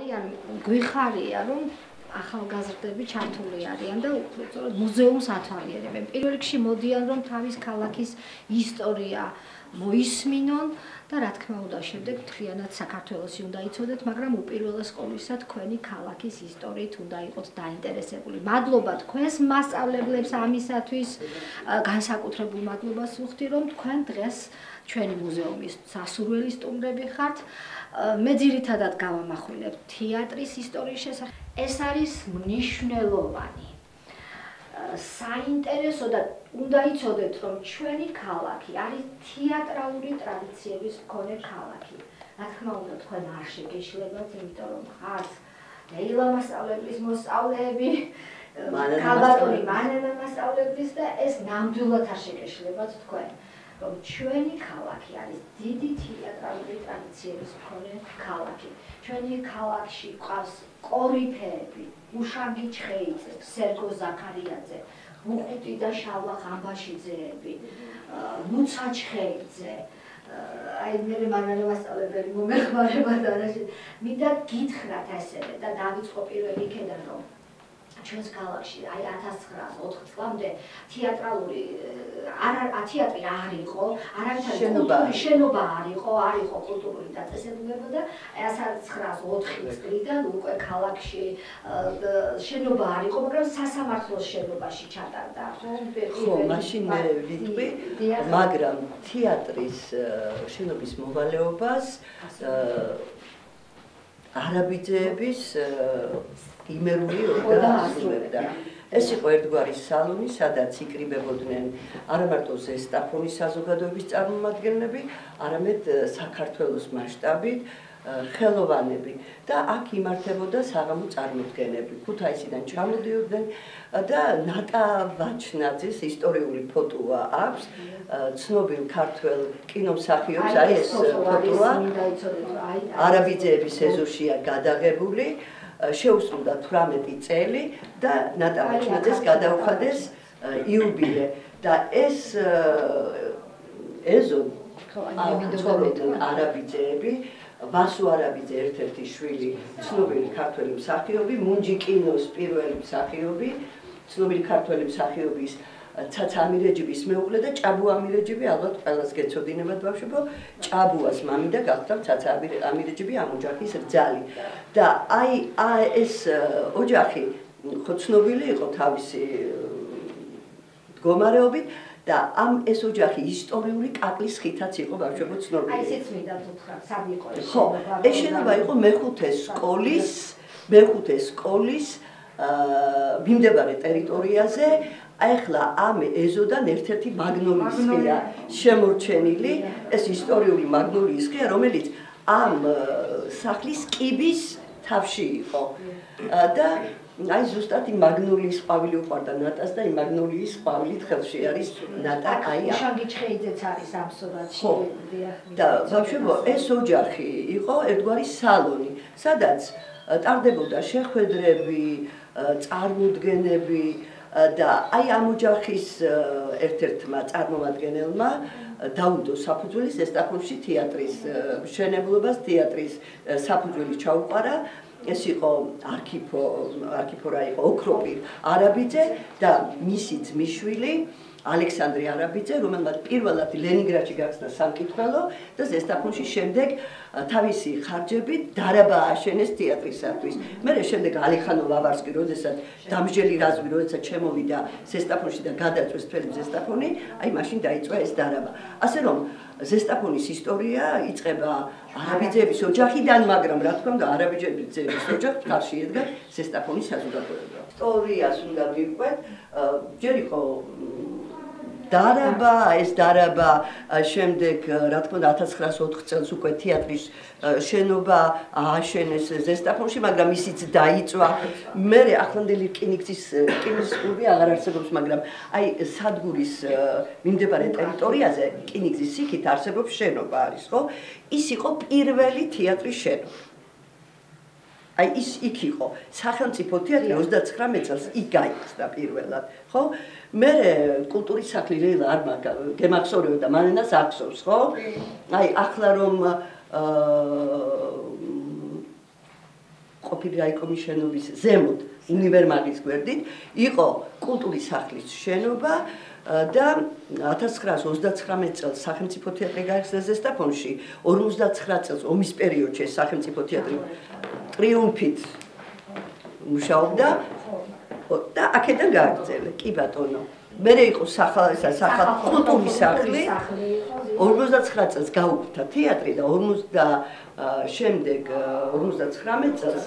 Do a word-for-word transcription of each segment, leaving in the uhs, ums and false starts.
ძალიან გვიხარია რომ ახალგაზრდები ჩართული არიან და უბრალოდ მუზეუმს ათვალიერებენ. პირველ რიგში მოდიან რომ თავის ქალაქის ისტორია მოისმინონ და რა თქმა უნდა შემდეგ მთლიანად საქართველოსი უნდა იცოდეთ, მაგრამ უპირველეს ყოვლისა თქვენი ქალაქის ისტორიით უნდა იყოთ დაინტერესებული. მადლობა თქვენს მასწავლებლებს ამისათვის, განსაკუთრებულ მადლობას ვუხდი რომ თქვენ დღეს ჩვენი მუზეუმის სასურველი სტუმრები ხართ. მე ძირითადად გავამახვილებ თეატრის ისტორიის შესახებ. ეს არის მნიშვნელოვანი საინტერესო და უნდა იცოდეთ რომ ჩვენი ქალაქი არის თეატრალური ტრადიციების მქონე ქალაქი. რა თქმა უნდა თქვენ არ შეგეშლებათ, იმიტომ რომ ხართ ლეილა მასწავლებლის მოსწავლეები, ქალბატონი მანელა მასწავლებლის და ეს ნამდვილად არ შეგეშლებათ თქვენ. რომ ჩვენი ქალაქი არის დიდი თეატრალური ტრადიციების მქონე ქალაქი. ჩვენი ქალაქში ყავს კორიფეები, უშანგი ჩხეიძე, სერგო ზაქარიაძე, მუხუტი და შალვა ხამბაშიძეები, ლუცა ჩხეიძე, აი მე მანალა მასწავლებელი მომეხმარება და რაში. მინდა გითხრათ ასევე და დავიწყო პირველ იქედან რომ ჩვენს ქალაქში აი ათას ცხრაას ოთხ წლამდე თეატრალური არა თეატრი არ იყო, არავითარი კულტურული შენობა არ იყო, არ იყო კულტურული დაწესებულება და ათას ცხრაას ოთხი წლიდან უკვე ქალაქში შენობა არ იყო, მაგრამ სასამართლოს შენობაში ჩატარდა. ხო, მაშინ მე ვიტყვი, მაგრამ თეატრის შენობის მოვალეობას არაბიძეების იმერული ორდა ასრულებდა. ეს იყო ერთგვარი სალონი, სადაც იკრიბებოდნენ არა მარტო ზესტაფონის საზოგადოების წარმომადგენლები, არამედ საქართველოს მასშტაბით ხელოვანები და აქ იმართებოდა საღამო წარმოდგენები. ქუთაისიდან ჩამოდიოდნენ და ნატა ვაჩნაძის ისტორიული ფოტოა აქვს, ცნობილ ქართველ კინომსახიობს, აი ეს ფოტოა არაბიძეების ეზოშია გადაღებული. შეუსრულდა თვრამეტი წელი და ნატა ვაჩნაძეს გადაუხადეს იუბილე და ეს ეზო ცხოვრობდნენ არაბიძეები, ვასო არაბიძე ერთ-ერთი შვილი, ცნობილი ქართველი მსახიობი, მუნჯი კინოს პირველი მსახიობი, ცნობილი ქართველი მსახიობის ცაცა ამირეჯიბის მეუღლე და ჭაბუ ამირეჯიბი, ალბათ ყველას გეცოდინებათ ბავშვებო, ჭაბუას მამიდა გახდა ცაცა ამირეჯიბი ამ ოჯახის რძალი. და აი ეს ოჯახი ხო ცნობილი იყო თავისი მდგომარეობით და ამ ეს ოჯახი ისტორიული კაკლის ხითაც იყო ბავშვებო ცნობილი. აი ესეც მინდა ვთქვა, სად იყო ეს ხო, ეს შენობა იყო მეხუთე სკოლის, მეხუთე სკოლის მიმდებარე ტერიტორიაზე. ახლა ამ ეზოდან ერთ-ერთი მაგნოლიის ხეა შემორჩენილი, ეს ისტორიული მაგნოლიის ხეა, რომელიც ამ სახლის კიბის თავში იყო. და აი ზუსტად იმ მაგნოლიის ყვავილი უყვარდა ნატას და იმ მაგნოლიის ყვავილით ხელში არის ნატა აი უშანგი ჩხეიძეც არის ამ სურათში. და ბავშვებო, ეს ოჯახი იყო ერთგვარი სალონი, სადაც ტარდებოდა შეხვედრები, წარმოდგენები და აი ამ ოჯახის ერთ-ერთმა წარმომადგენელმა დაუდო საფუძველი ზესტაფონში თეატრის მშენებლობას, თეატრის საფუძველი ჩაუყარა. ეს იყო არქიფო, არქიფორა იყო ოქროპირ არაბიძე და მისი ძმისშვილი ალექსანდრე არაბიძე, რომელმაც პირველად ლენინგრადში გახსნა სამკითხველო და ზესტაფონში შემდეგ თავისი ხარჯებით დარაბა ააშენეს თეატრისათვის. მერე შემდეგ ალიხანო ვავარსკი, როდესაც დამსჯელი რაზმი, როდესაც შემოვიდა ზესტაფონში და გადაწვეს თველი ზესტაფონი, აი მაშინ დაიწყო ეს დარაბა. ასე რომ ზესტაფონის ისტორია იწყება არაბიძეების ოჯახიდან, მაგრამ რა თქმა უნდა არაბიძეების ოჯახს ხარში ედგა ზესტაფონის საზოგადოება. ისტორიას უნდა ვიყვეთ, ჯერ იყო დარაბა, ეს დარაბა შემდეგ რა თქმა უნდა ათას ცხრაას ოთხ წელს უკვე თეატრის შენობა ააშენეს ზესტაფონში, მაგრამ ისიც დაიწვა. მერე ახლანდელი რკინიგზის რკინის კლუბი აღარ არსებობს, მაგრამ აი სადგურის მიმდებარე ტერიტორიაზე რკინიგზის იქით არსებობს შენობა არის, ხო? ის იყო პირველი თეატრის შენობა. აი ის იქ იყო სახელმწიფო თეატრი ოცდაცხრამეტ წელს იქ გაიხსნა პირველად, ხო? მე კულტურის სახლი რელა არ გემახსოვრებოდა და მანენას ახსოვს, ხო? აი ახლა რომ ყოფილი რაიკომის შენობის ზემოთ, უნივერმაღის გვერდით, იყო კულტურის სახლის შენობა და ათას ცხრაას ოცდაცხრამეტ წელს სახელმწიფო თეატრი გაიხსნა ზესტაფონში, ორმოცდაცხრა წელს ომის პერიოდში სახელმწიფო თეატრი ტრიუმფით მუშაობდა და აქედან გააგრძელა. კი ბატონო. მერე იყო სახალხო კულტურის სახლი. ორმოცდაცხრა წელს გაუქმდა თეატრი და ორმოცდა შემდეგ ორმოცდაცხრამეტ წელს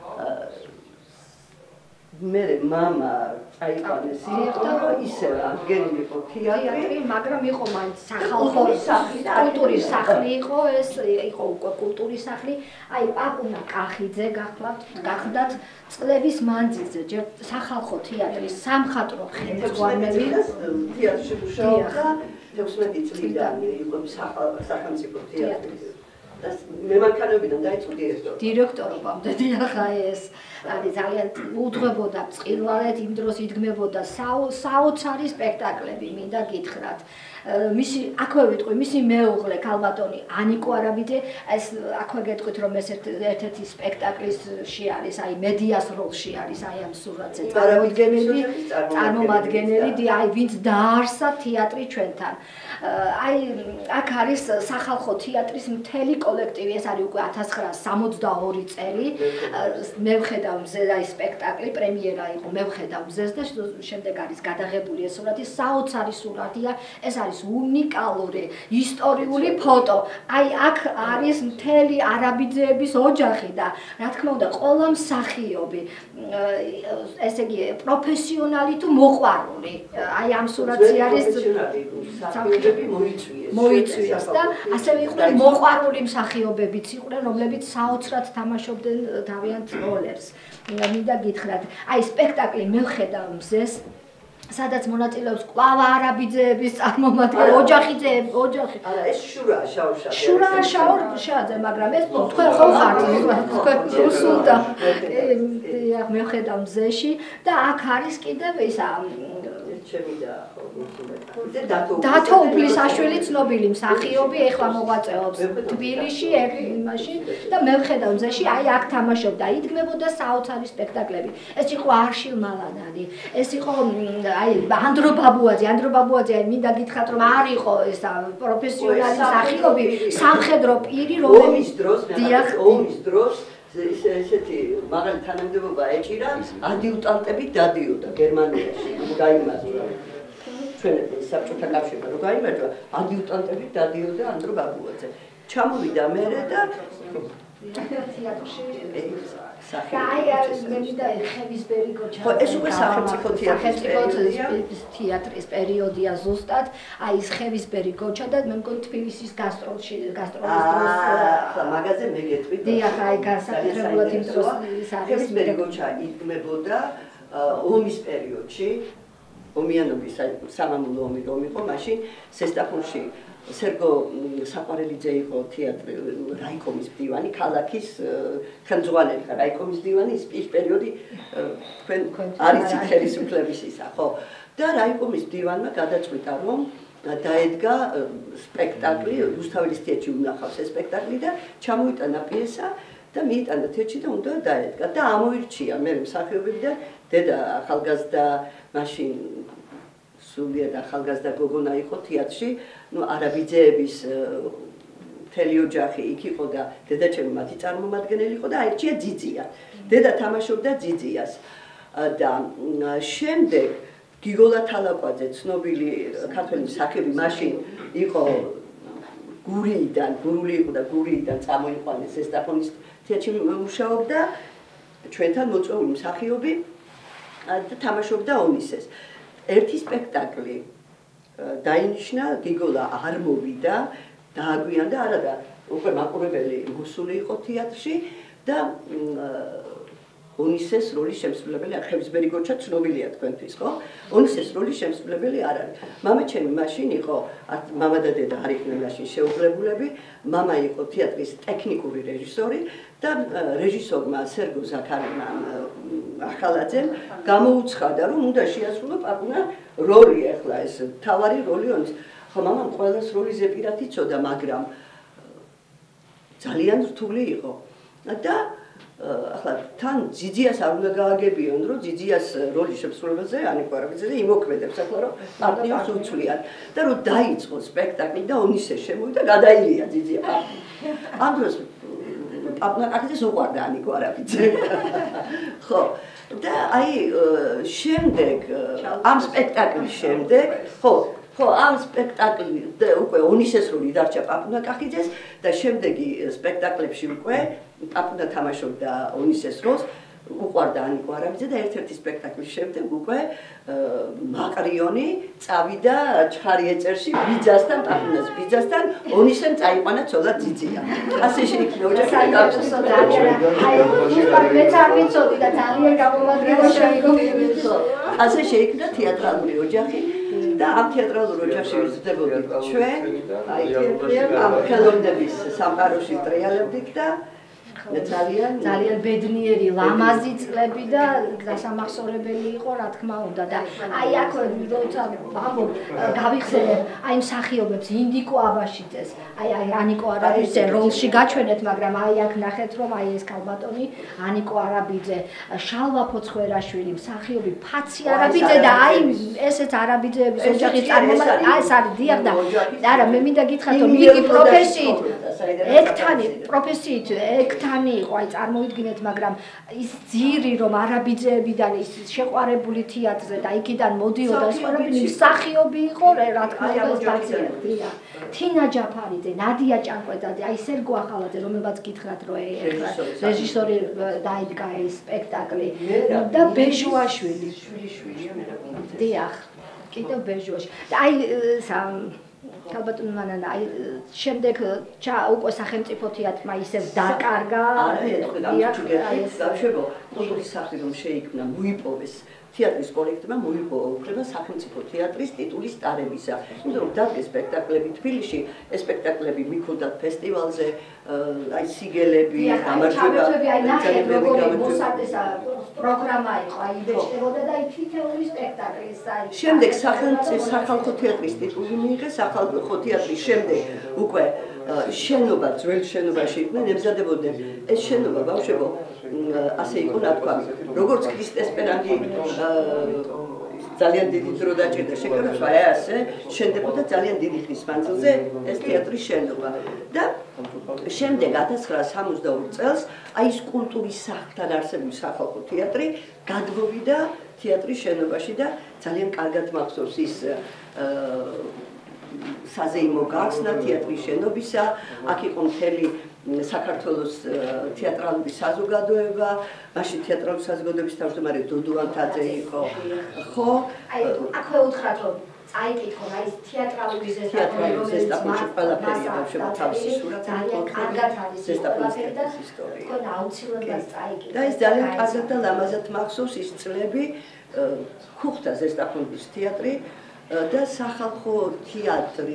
მერე მამა წაიყვანეს და ისევ აღგენილი იყო თეატრი, მაგრამ იყო მაინც სახალხო კულტურის სახლი იყო, ეს იყო უკვე კულტურის სახლი. აი პაპუნა კახიძე გახლავთ წლების მანძილზე ჯერ სახალხო თეატრის სამხატვრო ხელმძღვანელი თეატრში მუშაობდა ექვსმეტი წლიდან იყო სახელმწიფო თეატრი. მემანქანებიდან დაიწყო დირექტორი. დირექტორობამდე ახლა ეს არის ძალიან უდღებოდა წყილვალეთ, იმ დროს იდგმებოდა საოცარი სპექტაკლები, მინდა გითხრათ. მისი აქვე ვიტყვი, მისი მეუღლე ქალბატონი ანიკო არაბიძე, ეს აქვე გეტყვით რომ ეს ერთ-ერთი სპექტაკლისში არის, აი მედიას როლში არის, აი ამ სურათზე წარმოდგენილი, წარმომადგენელი, აი ვინც დაარსა თეატრი ჩვენთან. აი აქ არის სახალხო თეატრის მთელი კოლექტივი, ეს არის უკვე ათას ცხრაას სამოცდაორი წელი. მე ვხედავ მზეს აი სპექტაკლი, პრემიერა იყო, მე ვხედავ მზეს და შემდეგ არის გადაღებული ეს სურათი, საოცარი სურათია, ეს არის უნიკალური ისტორიული ფოტო. აი აქ არის მთელი არაბიძეების ოჯახი და რა თქმა უნდა ყველა მსახიობი, ესე იგი პროფესიონალი თუ მოყვარული. აი ამ სურათი არის მოიწვიეს და ასევე იყვნენ მოყვარული მსახიობებიც იყვნენ, რომლებიც საოცრად თამაშობდნენ თავიანთ როლებს. მინდა გითხრათ, აი სპექტაკლი მე ვხედავ მზეს, სადაც მონაწილეობს კვლავ არაბიძეების წარმომადგენელი, ოჯახიძეები, ოჯახი. არა, ეს შურაა შაუშაძე. შურაა შაუშაძე, მაგრამ ეს თქვენ ხო ხართ, თქვენ რუსულდა. მე ვხედავ მზეში და აქ არის კიდევ ისა ჩემი და დათო უფლისაშვილი ცნობილი მსახიობი, ეხლა მოღვაწეობს თბილისში, იმაში და მე ვხედავ მზეში, აი აქ თამაშობდა, იდგმებოდა საოცარი სპექტაკლები. ეს იყო არშილ მალადანი, ეს იყო აი ანდრო ბაბუაძე, ანდრო ბაბუაძე, აი მინდა გითხრათ რომ არ იყო ეს პროფესიონალი მსახიობი, სამხედრო პირი, რომელიც დიახ, ომის დროს ესეთი მაღალი თანამდებობა ეჭირა, ადიუტანტები დადიოდა გერმანიაში, გაიმარჯვა. ჩვენების საბჭოთა კავშირმა რო გაიმარჯვა, ადიუტანტები დადიოდა ანდრო ბაბუაძე. ჩამოვიდა მერე და თეატრში აი მე მინდა ხევისბერი გოჩა. ხო, ეს უკვე სახელმწიფო თეატრის პერიოდია ზუსტად, აი ეს ხევისბერი გოჩა და მე მგონი თბილისის გასტროლში, გასტროლის დროს. აა, მაგაზე მე გეტყვი. დიახ, აი განსაკუთრებულად იმ დროს ის არის. ხევისბერი გოჩა იდგმებოდა ომის პერიოდში, ომიანობის სამამულო ომი რომ იყო, მაშინ ზესტაფონში სერგო საყვარელიძე იყო თეატრი რაიკომის მდივანი, ქალაქის ხელმძღვანელი ხარ, რაიკომის მდივანი ის პერიოდი თქვენ არიცით ხელისუფლების ისა, ხო? და რაიკომის მდივანმა გადაწყვიტა, რომ დაედგა სპექტაკლი, რუსთაველის თეატრში უნახავს ეს სპექტაკლი და ჩამოიტანა პიესა და მიიტანა თეატრში და უნდა დაედგა და ამოირჩია მე მსახიობები და დედა ახალგაზრდა მაშინ სულიად ახალგაზრდა გოგონა იყო თეატრში, ნუ არაბიძეების მთელი ოჯახი იქ იყო და დედაჩემი მათი წარმომადგენელი იყო და აირჩია ძიძია. დედა თამაშობდა ძიძიას და შემდეგ გიგოლა თალაკვაძე, ცნობილი ქართველი მსახიობი, მაშინ იყო გურიიდან, გურული იყო და გურიიდან წამოიყვანეს ზესტაფონის თეატრში მუშაობდა, ჩვენთან მოწვეული მსახიობი და თამაშობდა ონისეს. ერთი სპექტაკლი დაინიშნა, გიგოლა არ მოვიდა, დააგვიანდა, არადა უკვე მაყურებელი მოსული იყო თეატრში და ონისეს როლის შემსრულებელი არ ხევისბერი გოჩა ცნობილია თქვენთვის, ხო? ონისეს როლის შემსრულებელი არ არის. მამა ჩემი მაშინ იყო, მამა და დედა არ იყვნენ მაშინ შეუძლებულები, მამა იყო თეატრის ტექნიკური რეჟისორი და რეჟისორმა სერგო ზაქარიამ ახალაძემ გამოუცხადა, რომ უნდა შეასრულო პაპუნა როლი ახლა ეს თავარი როლი ონის. ხო, მამამ ყველას როლის ზეპირად იცოდა, მაგრამ ძალიან რთული იყო. და ახლა თან ძიძიას არ უნდა გააგებიონ, რომ ძიძიას როლის შემსრულებელზე ანიკო არაბიძეზე იმოქმედებს ახლა რომ პარტნიორს უცვლიან და რომ დაიწყო სპექტაკლი და ონისე შემოვიდა გადაილია ძიძია. ამ დროს პაპნაკაკიძეს უყვარდა ანიკო არაბიძე. ხო და აი შემდეგ ამ სპექტაკლის შემდეგ ხო ხო ამ სპექტაკლი უკვე ონისესრული დარჩა პაპნაკაკიძეს და შემდეგი სპექტაკლებში უკვე პაპნა თამაშობდა ონისეს როლს უყვარდა ანიკო არაბიძე და ერთ-ერთი სპექტაკლის შემდეგ უკვე მაყრიონი წავიდა ჩხარიეწერში ბიძასთან პაპნას ბიძასთან ონისემ წაიყვანა ცოლად ძიძია. ასე შეიქნა ოჯახი მეც არ ვიცოდი და ძალიან გამომადგება შემდგომ ასე შეიქნა თეატრალური ოჯახი და ამ თეატრალურ ოჯახში ვიზრდებოდით ჩვენ აი ამ ხელოვნების სამყაროში ტრიალებდით და ძალიან ძალიან ბედნიერი ლამაზი წლები და გასამახსოვრებელი იყო რა თქმა უნდა და აი აქ როცა ვამბობ გავიხსენებ აი მსახიობებს ინდიკო აბაშიძეს აი აი ანიკო არაბიძე როლში გაჩვენეთ მაგრამ აი აქ ნახეთ რომ აი ეს ქალბატონი ანიკო არაბიძე შალვა ფოცხვერაშვილი მსახიობი ფაცი არაბიძე და აი ესეც არაბიძეების ოჯახის წარმომადგენელი აი ეს არის დიახ და არა მე მინდა გითხრათ რომ იგი პროფესიით ექტანი პროფესიით ექტანი იყო აი წარმოვიდგინეთ მაგრამ ის ძირი რომ არაბიძეებიდან ის შეყვარებული თეატრზე და იქიდან მოდიოდა ეს ყველაფერი მსახიობი იყო რა თქმა უნდა ეს ბაცია თინა ჯაფარიძე ნადია ჭანკვეძაძე აი სერგო ახალაძე რომელსაც გითხრათ რომ რეჟისორი დაიდგა ეს სპექტაკლი და ბეჟუაშვილი დიახ კიდევ ბეჟუაში და აი ქალბატონი მანანა აი შემდეგ უკვე სახელმწიფო თეატრმა ისევ დაკარგა გაშვებო კულტურის სახლი რომ შეიქმნა მოიპოვეს თეატრის კოლექტივმა მოიპოვა უფლება სახელმწიფო თეატრის ტიტულის ტარებისა. იმიტომ რომ დადგეს სპექტაკლები თბილისში, ეს სპექტაკლები მიხვდათ ფესტივალზე, აი სიგელები, გამარჯვება, აი ნახეთ როგორი მოსადეს პროგრამა იყო, აი იბეჭდებოდა და აი თითოეული სპექტაკლის აი შემდეგ სახალხო თეატრის ტიტული მიიღეს, სახალხო თეატრის შემდეგ უკვე შენობა ძველ შენობაში იყვნენ ემზადებოდნენ ეს შენობა ბავშვებო ასე იყო ნათქვამი როგორც ქრისტესპერანდი ძალიან დიდი დრო დაჭირდა შეკრება აი ასე შენდებოდა ძალიან დიდი ხნის მანძილზე ეს თეატრის შენობა და შემდეგ ათას ცხრაას სამოცდაორი წელს აი ეს კულტურის სახლთან არსებული სახალხო თეატრი გადმოვიდა თეატრის შენობაში და ძალიან კარგად მახსოვს ის საზეიმო გახსნა თეატრის შენობისა, აქ იყო მთელი საქართველოს თეატრალური საზოგადოება, მაშინ თეატრალური საზოგადოების თავმჯდომარე დოდო ანთაძე იყო, ხო? აი აქვე უთხრათ რომ წაიკითხო რა ის თეატრალური ზესტაფონი ზესტაფონში ყველაფერი ბავშვებო თავისი სურათი ძალიან კარგად არის ზესტაფონი და ისტორია. ხო და აუცილებლად წაიკითხო. და ეს ძალიან კარგად და ლამაზად მახსოვს ის წლები ხუხთა ზესტაფონის თეატრი და სახალხო თეატრი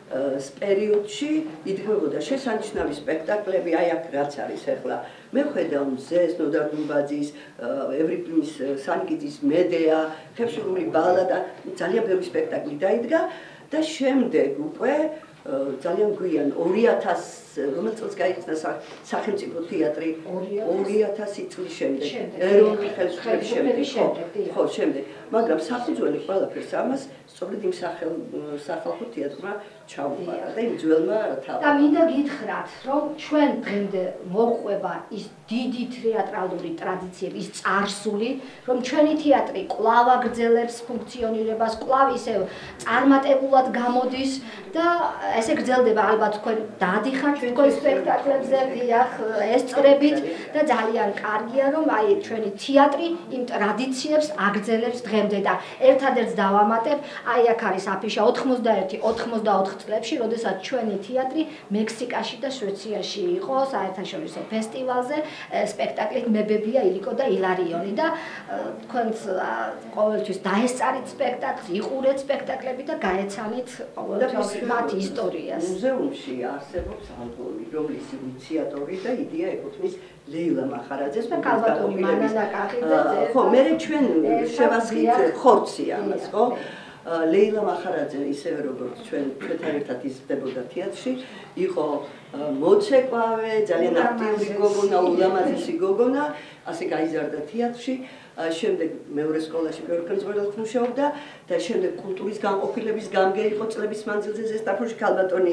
პერიოდში იდგმებოდა შესანიშნავი სპექტაკლები, აი აქ რაც არის ახლა. მე ხედავ მზეს, ნოდარ დუმბაძის, ევრიპიმის სანიკიძის მედეა, ხევსურული ბალადა, ძალიან ბევრი სპექტაკლი დაიდგა და შემდეგ უკვე ძალიან გვიან ორი ათას რომელ წელს გაიხსნა სახელმწიფო თეატრი ორი ათასი წლის შემდეგ ეროვნული ხელისუფლების შემდეგ ხო შემდეგ მაგრამ საფუძველი ყველაფერს ამას სწორედ იმ სახალხო თეატრმა ჩაუყარა და იმ ძველმა თავად და მინდა გითხრათ რომ ჩვენ დღემდე მოყვება ის დიდი თეატრალური ტრადიციები ის წარსული რომ ჩვენი თეატრი კვლავ აგრძელებს ფუნქციონირებას კვლავ ისევ წარმატებულად გამოდის და ესე გრძელდება ალბათ თქვენ დაადიხართ თქვენ სპექტაკლებზე დიახ ესწრებით და ძალიან კარგია რომ აი ჩვენი თეატრი იმ ტრადიციებს აგრძელებს დღემდე და ერთადერთ დავამატებ აი აქ არის აფიშა ოთხმოცდაერთი ოცდაოთხ წლებში როდესაც ჩვენი თეატრი მექსიკაში და შვეიცარიაში იყო საერთაშორისო ფესტივალზე სპექტაკლით მებებია ილიკო და ილარიონი და თქვენს ყოველთვის დაესწარით სპექტაკლს იყურეთ სპექტაკლები და გაეცანით ყოველთვის მათ ისტორიას მუზეუმში არსებობს ალბომი რომლის ინიციატორი და იდეა ეკუთვნის ლეილა მახარაძეს და ქალბატონი მანანა კახიძე ხო მე ჩვენ შევასხით ხორცი ამას ხო ლეილა მახარაძე ისევე როგორც ჩვენ ჩვენთან ერთად იზრდებოდა თეატრში იყო მოცეკვავე, ძალიან აქტიური გოგონა, ულამაზესი გოგონა, ასე გაიზარდა თეატრში. შემდეგ მეორე სკოლაში მეორე ხელმძღვანელად მუშაობდა და შემდეგ კულტურის განყოფილების გამგე იყო წლების მანძილზე ზესტაფონში ქალბატონი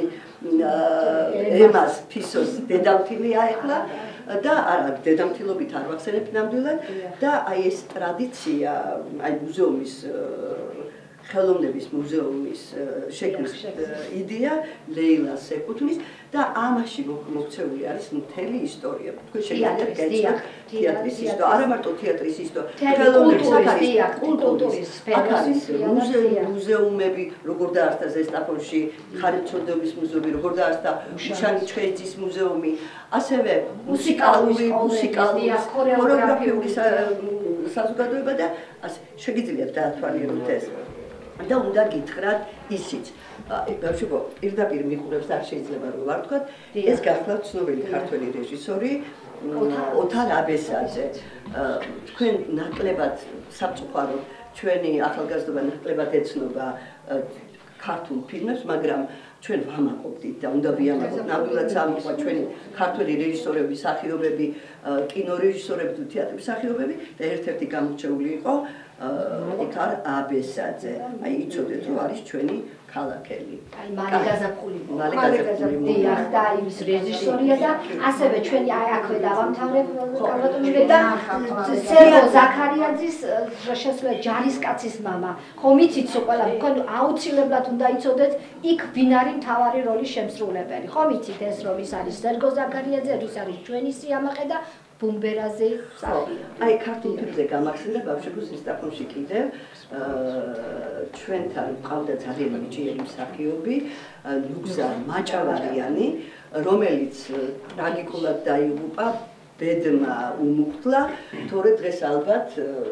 ემას ფისოს დედამთილი აეყლა და არა დედამთილობით არ ვახსენებ ნამდვილად და აი ეს ტრადიცია აი მუზეუმის ხელოვნების მუზეუმის შექმნის იდეა ლეილას ეკუთვნის და ამაში მოქცეული არის მთელი ისტორია. თქვენ შეგიძლიათ გაიცნოთ თეატრის ისტორია, არა მარტო თეატრის ისტორია, ხელოვნების კულტურის სფეროს, მუზეუმები, როგორ დაარსდა ზესტაფონში, ხარებწოდების მუზეუმი, როგორ დაარსდა უშანი ჩხეიძის მუზეუმი, ასევე მუსიკალური, მუსიკალური, ქორეოგრაფიული საზოგადოება და ასე შეგიძლიათ დაათვალიეროთ ეს. და უნდა გითხრათ ისიც. ბავშვებო, პირდაპირ მიყურებს არ შეიძლება რომ ვარ თქვათ, ეს გახლავთ ცნობილი ქართველი რეჟისორი ოთარ აბესაძე. თქვენ ნაკლებად საფწუხაროდ ჩვენი ახალგაზრდობა ნაკლებად ეცნობა ქართულ ფილმებს, მაგრამ ჩვენ ვამაყობდით და უნდა ვიამაყობთ. ნამდვილად სამოყვა ჩვენი ქართველი რეჟისორების სახიობები, კინორეჟისორები თუ თეატრის სახიობები და ერთ-ერთი გამორჩეული იყო ოთარ აბესაძე. აი იცოდეთ რომ არის ჩვენი ქალაქელი. აი მალე გაზაფხული. მალე გაზაფხული. და იმის რეჟისორია და ასევე ჩვენი აი აქვე დავამთავრებ კალბატონი და სერგო ზაქარიაძის შესაძლოა ჯარისკაცის მამა. ხომ იცით ყველა თქვენ აუცილებლად უნდა იცოდეთ იქ ვინ არის მთავარი როლის შემსრულებელი. ხომ იცით ეს რომ ის არის სერგო ზაქარიაძე, ის არის ჩვენი სიამაყე და ბუმბერაზე სახი. აი ქართულ ფილმზე გამახსენდა ბავშვებო ზესტაფონში კიდევ ჩვენთან ყავდა ძალიან ნიჭიერი მსახიობი ლუგზა მაჭავარიანი, რომელიც ტრაგიკულად დაიღუპა, ბედმა უმუხტლა, თორე დღეს ალბათ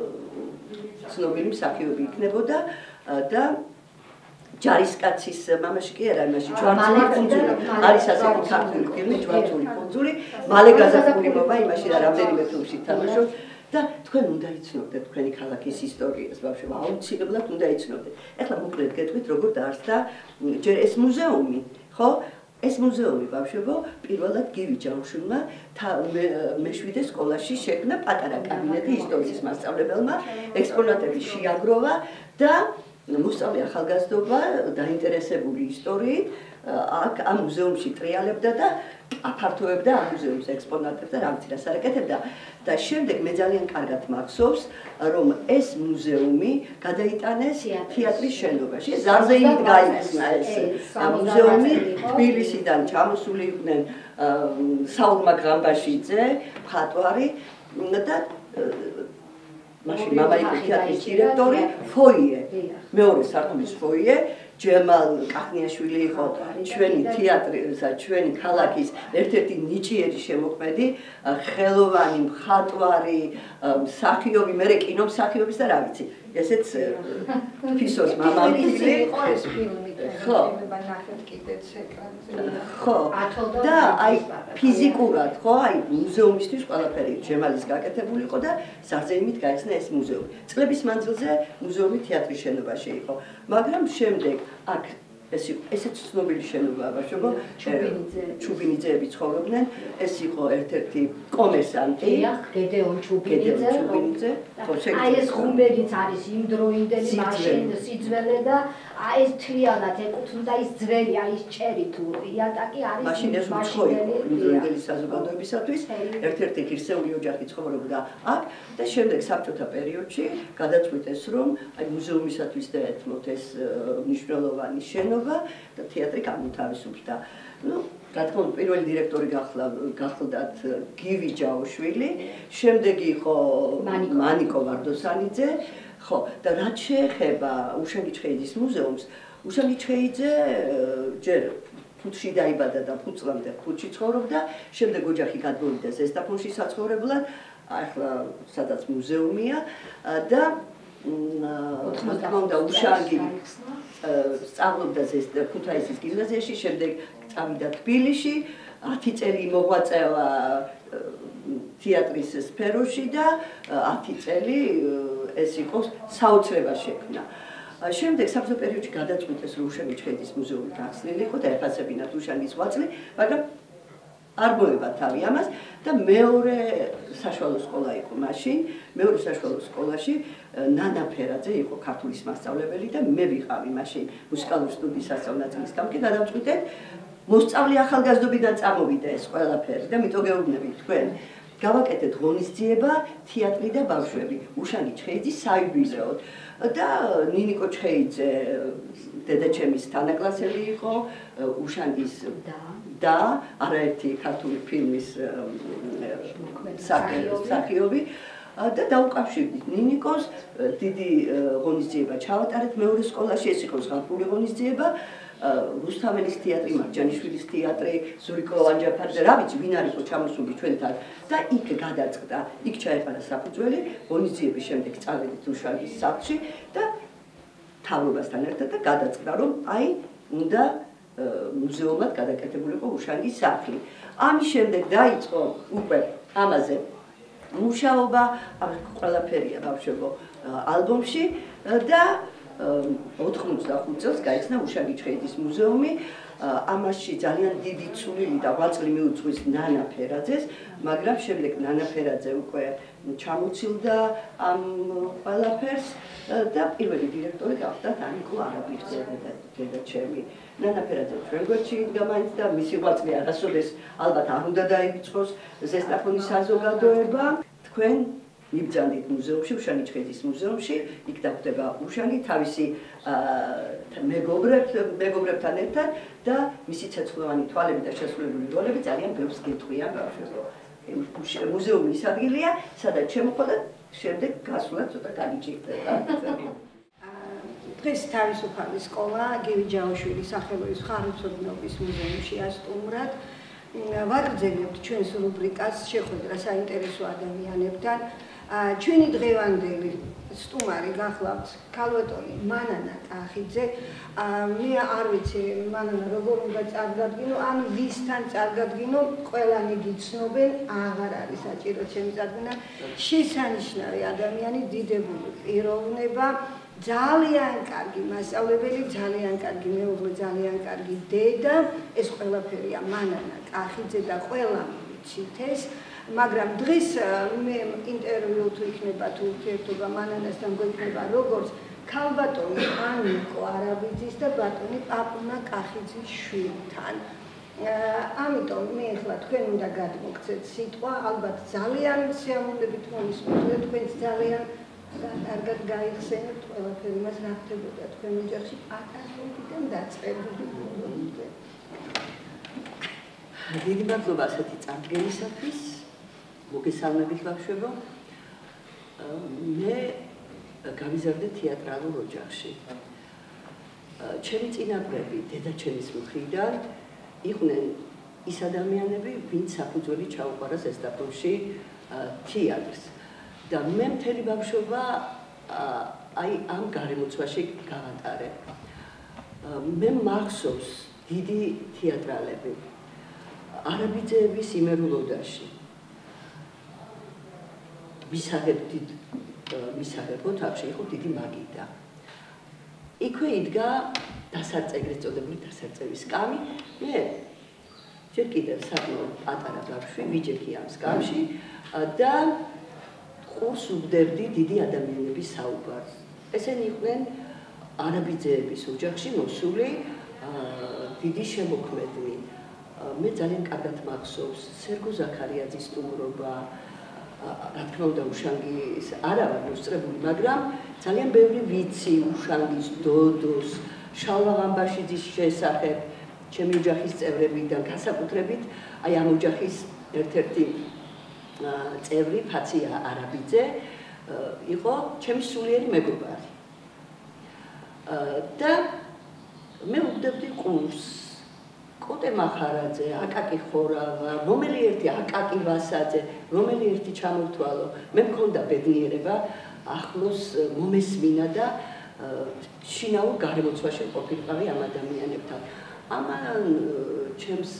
ცნობილი მსახიობი იქნებოდა და ჯარისკაცის მამაში კი არა, იმაში ჯვარცული კუნძული არის ასეთი ქართული ფილმი ჯვარცული კუნძული, მალე გაზაფხული მოვა იმაში და რამდენიმე ფილმში თამაშობს და თქვენ უნდა იცნობდეთ თქვენი ქალაქის ისტორიას, ბავშვებო, აუცილებლად უნდა იცნობდეთ. ეხლა მოკლედ გეტყვით როგორ დაარსდა ჯერ ეს მუზეუმი, ხო? ეს მუზეუმი ბავშვებო, პირველად გივი ჯავშვილმა მეშვიდე სკოლაში შექმნა პატარა კაბინეტი ისტორიის მასწავლებელმა, ექსპონატები შეაგროვა და მოსწავლე ახალგაზრდობა დაინტერესებული ისტორიით აქ ამ მუზეუმში ტრიალებდა და აფართოებდა ამ მუზეუმის ექსპონატებს და რაღაც რას არაკეთებდა და შემდეგ მე ძალიან კარგად მახსოვს რომ ეს მუზეუმი გადაიტანეს თეატრის შენობაში. ზარზეიმით გაიხსნა ეს მუზეუმი, თბილისიდან ჩამოსული იყვნენ საულმა ღამბაშიძე, მხატვარი და მაშინ მამა იყო თეატრის დირექტორი, ფოიე, მეორე სართულის ფოიე, ჯემალ კახნიაშვილი იყო ჩვენი თეატრის, ჩვენი ქალაქის ერთ-ერთი ნიჭიერი შემოქმედი, ხელოვანი, მხატვარი, მსახიობი, მე კინო მსახიობის და რა ვიცი, ესეც ფისოს მამამთილი იყო ეს ფილმი. ხო, ნახეთ კიდეც ეკრანზე. ხო. და აი ფიზიკურად, ხო, აი მუზეუმისთვის ყველაფერი ჯემალის გაკეთებული იყო და ზარზეიმით გაიხსნა ეს მუზეუმი. წლების მანძილზე მუზეუმი თეატრის შენობაში იყო, მაგრამ შემდეგ აქ ეს იყო ესეც ცნობილი შენობა, ბავშვებო, ჩუბინიძეები ცხოვრობდნენ, ეს იყო ერთ-ერთი კომერსანტი, გედეონ ჩუბინიძე. აი ეს ხუმერიც არის იმ დროინდელი მაშინ სიძველე და აი ეს თლიანად ეკუთვნოდა ის ძველი, აი ეს ჭერი თუ იატაკი არის მაშინ ეს უცხო იყო იმ დროინდელი საზოგადოებისათვის, ერთ-ერთი ღირსეული ოჯახი ცხოვრობდა აქ და შემდეგ საბჭოთა პერიოდში გადაწყვიტეს რომ აი მუზეუმისათვის დაეთმოთ ეს მნიშვნელოვანი შენობა და თეატრი გამოთავისუფლდა. ნუ რა თქმა უნდა პირველი დირექტორი გახლდათ გივი ჯაოშვილი, შემდეგ იყო მანიკო ვარდოსანიძე, ხო, და რაც შეეხება უშანგი ჩხეიძის მუზეუმს, უშანგი ჩხეიძე ჯერ ფუთში დაიბადა და ფუწლამდე ფუთში ცხოვრობდა, შემდეგ ოჯახი გადმოვიდა ზესტაფონში საცხოვრებლად, ახლა სადაც მუზეუმია და რა თქმა უნდა უშანგი სწავლობდა ქუთაისის გიმნაზიაში, შემდეგ წავიდა თბილისში, ათი წელი მოღვაწეა თეატრის სფეროში და ათი წელი ეს იყო საოცრება შექმნა. შემდეგ საბჭოთა პერიოდში გადაწყვიტეს რომ უშანგი ჩხეიძის მუზეუმი გახსნილიყო და ეფასებინათ უშანგის ღვაწლი, მაგრამ არ მოება თავი ამას და მეორე საშუალო სკოლა იყო მაშინ, მეორე საშუალო სკოლაში ნანა ფერაძე იყო ქართულის მასწავლებელი და მე ვიყავი მაშინ მუსიკალური სტუდიის სასწავლებელი გამგე გადავწყვიტე მოსწავლე ახალგაზრდობიდან წამოვიდა ეს ყველაფერი და მითო გეუბნებით თქვენ გავაკეთეთ ღონისძიება თეატრი და ბავშვები უშანი ჩხეიძის საიუბილეოდ და ნინიკო ჩხეიძე დედაჩემის თანაკლასელი იყო უშანის და არაერთი ქართული ფილმის მსახიობი და დაუკავშირდით ნინიკოს დიდი ღონისძიება ჩავატარეთ მეორე სკოლაში ეს იყო ზღაპრული ღონისძიება რუსთაველის თეატრი, მარჯანიშვილის თეატრი, ზურიკო ანჯაფარიძე, რა ვიცი, ვინ არის ჩამოსული ჩვენთან და იქ გადაწყდა, იქ ჩაეყარა საფუძველი, ღონისძიების შემდეგ წავედით უშანის სახლში და მთავრობასთან ერთად და გადაწყდა, რომ აი უნდა მუზეუმად გადაკეთებულიყო უშანის სახლი. ამის შემდეგ დაიწყო უკვე ამაზე მუშაობა, ყველაფერია ბავშვებო ალბომში და ოთხმოცდახუთ წელს გაიხსნა უშანი ჩხეიძის მუზეუმი. ამაში ძალიან დიდი წვლილი და ღვაწლი მიუძღვის ნანა ფერაძეს, მაგრამ შემდეგ ნანა ფერაძე უკვე ჩამოცილდა ამ ყველაფერს და პირველი დირექტორი გახდა დანიკო არაბიძე დედაჩემი. ნანა ფერაძე ჩვენ გვერდში იდგა მაინც და მისი ღვაწლი არასოდეს ალბათ არ უნდა დაივიწყოს ზესტაფონის საზოგადოება. თქვენ მიბრძანდით მუზეუმში, უშანი ჩხეიძის მუზეუმში, იქ დახვდება უშანი თავისი მეგობრებთან ერთად და მისი ცეცხლოვანი თვალები და შესრულებული როლები ძალიან ბევრს გეტყვიან ბავშვებო. მუზეუმი ის ადგილია, სადაც შემოხვდა შემდეგ გასვლა ცოტა განიჭირდება. დღეს თავისუფალი სკოლა გივი ჯაოშვილის სახელობის ხარისხობის მუზეუმში ასტუმრად ვაგრძელებთ ჩვენს რუბრიკას შეხვედრა საინტერესო ადამიანებთან. ჩვენი დღევანდელი სტუმარი გახლავთ ქალბატონი მანანა ტახიძე. მე არ ვიცი მანანა როგორ უნდა წარგადგინო, ან ვისთან წარგადგინო, ყველანი გიცნობენ, აღარ არის საჭირო ჩემი წარდგენა. შესანიშნავი ადამიანი, დიდებული პიროვნება, ძალიან კარგი მასწავლებელი, ძალიან კარგი მეუღლე, ძალიან კარგი დედა. ეს ყველაფერია მანანა ტახიძე და ყველა ვიცით ეს. მაგრამ დღეს მე ინტერვიუ თუ იქნება თუ ურთიერთობა მანანასთან გვექნება როგორც ქალბატონი ანიკო არაბიძის და ბატონი პაპუნა კახიძის შვილთან. ამიტომ მე ახლა თქვენ უნდა გადმოგცეთ სიტყვა, ალბათ ძალიან სიამოვნებით მომისმენთ და თქვენც ძალიან კარგად გაიხსენებთ ყველაფერი მას რა ხდებოდა თქვენ ოჯახში პატარებიდან დაწყებული. დიდი მადლობა ასეთი წარდგენისათვის. მოგესალმებით ბავშვებო. მე გავიზარდე თეატრალურ ოჯახში. ჩემი წინაპრები დედაჩემის მხრიდან იყვნენ ის ადამიანები, ვინც საფუძველი ჩაუყარა ზესტაფონში თეატრს. და მე მთელი ბავშვობა აი ამ გარემოცვაში გავატარე. მე მახსოვს დიდი თეატრალები არაბიძეების იმერულოდაში. მისაღებო თავში იყო დიდი მაგიდა. იქვე იდგა დასარწეგრით წოდებული დასარწევის სკამი. მე ჯერ კიდევ საკმაოდ პატარა ბავშვი ვიჯექი ამ სკამში და ყურს უვდებდი დიდი ადამიანების საუბარს. ესენი იყვნენ არაბიძეების ოჯახში მოსული დიდი შემოქმედნი. მე ძალიან კარგად მახსოვს სერგო ზაქარიაძის სტუმრობა. რა თქმა უნდა უშანგის არა ვარ მოსწრებული, მაგრამ ძალიან ბევრი ვიცი უშანგის, დოდოს, შალვა ვამბაშიძის შესახებ, ჩემი ოჯახის წევრებიდან განსაკუთრებით, აი ამ ოჯახის ერთ-ერთი წევრი ფაცია არაბიძე იყო ჩემი სულიერი მეგობარი. და მე უვდებდი ყურს კოტე მახარაძე, აკაკი ხორავა, რომელი ერთი აკაკი ვასაძე, რომელი ერთი ჩამოთვალო. მე მქონდა ბედნიერება ახლოს მომესმინა და შინაურ გარემოცვაში ყოფილიყავი ამ ადამიანებთან. ამან ჩემს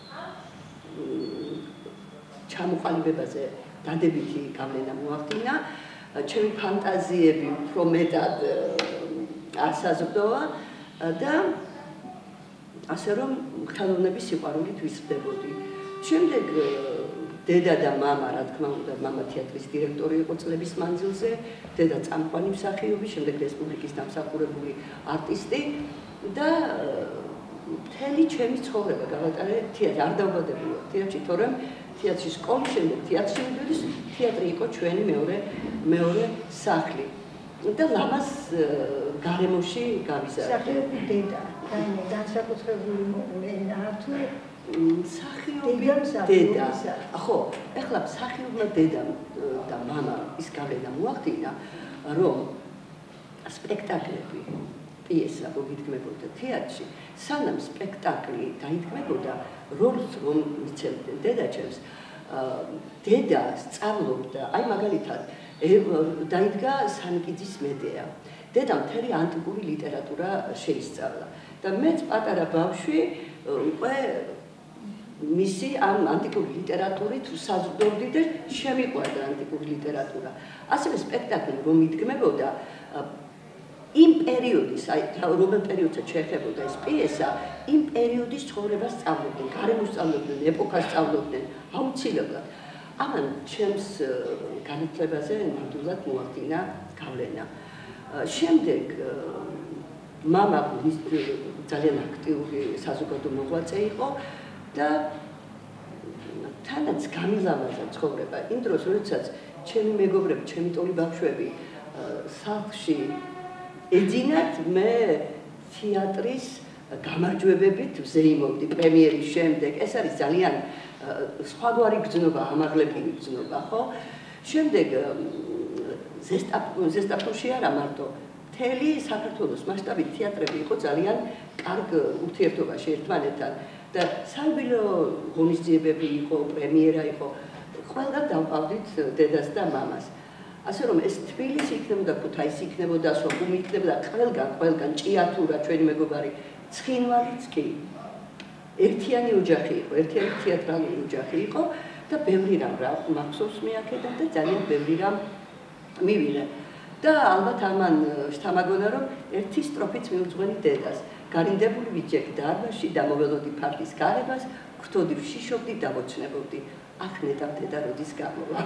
ჩამოყალიბებაზე დადებითი გავლენა მოახდინა. ჩემი ფანტაზიები უფრო მეტად ასაზრდოა და ასე რომ ხელოვნების სიყვარულით ვიზრდებოდი. შემდეგ დედა და მამა, რა თქმა უნდა, მამა თეატრის დირექტორი იყო წლების მანძილზე, დედა წამყვანი მსახიობი, შემდეგ რესპუბლიკის დამსახურებული არტისტი და მთელი ჩემი ცხოვრება გავატარე თეატრში, არ დავბადებულო თეატრში, თორემ თეატრის სკოლის შემდეგ თეატრში მივიდეს, თეატრი იყო ჩვენი მეორე მეორე სახლი. და ლამაზ გარემოში გავიზარდე. მსახიობი დედა, განსაკუთრებული მოვლენა თუ მსახიობი დედა. ხო, ეხლა მსახიობმა დედამ და მამა ის გავლენა მოახდინა, რომ სპექტაკლები, პიესა მოგიდგმებოდა თეატრში, სანამ სპექტაკლი დაიდგმებოდა, როლს რომ მიცემდნენ დედაჩემს, დედა სწავლობდა, აი მაგალითად დაიდგა სანკიძის მედეა. დედა მთელი ანტიკური ლიტერატურა შეისწავლა და მეც პატარა ბავშვი უკვე მისი ამ ანტიკური ლიტერატურით საზრდოობდი და შემიყვარდა ანტიკური ლიტერატურა. ასევე სპექტაკლი რომ იდგმებოდა იმ პერიოდის, აი რომელ პერიოდზე შეეხებოდა ეს პიესა, იმ პერიოდის ცხოვრებას სწავლობდნენ, გარემოს სწავლობდნენ, ეპოქას სწავლობდნენ, აუცილებლად. ამან ჩემს განათლებაზე ნამდვილად მოახდინა გავლენა. შემდეგ მამა ძალიან აქტიური საზოგადო მოღვაწე იყო და თანაც გამილამაზა ცხოვრება. იმ დროს, როდესაც ჩემი მეგობრები, ჩემი ტოლი ბავშვები სახლში ეძინათ, მე თეატრის გამარჯვებებით ვზეიმობდი პრემიერის შემდეგ. ეს არის ძალიან სხვაგვარი გრძნობა, ამაღლებელი გრძნობა, ხო? შემდეგ ზესტაფონში არა მარტო, მთელი საქართველოს მასშტაბით თეატრები იყო ძალიან კარგ ურთიერთობაში ერთმანეთთან და საიუბილეო ღონისძიებები იყო, პრემიერა იყო. ყველგან დავყავდით დედას და მამას. ასე რომ ეს თბილისი იქნებოდა, ქუთაისი იქნებოდა, სოხუმი იქნებოდა, ყველგან, ყველგან ჭიათურა ჩვენი მეგობარი, ცხინვალიც კი. ერთიანი ოჯახი იყო, ერთიანი თეატრალური ოჯახი იყო და ბევრი რამ რა მახსოვს მე აქედან და ძალიან ბევრი რამ მივიღე. და ალბათ ამან შთამაგონა რომ ერთი სტროფიც მიუძღვენი დედას. გარინდებული ვიჯექ დარბაზში და მოველოდი ფარდის გარებას, გვთოდი ვშიშობდი და მოჩნებოდი. აქ ნეტავ დედა როდის გამოვა.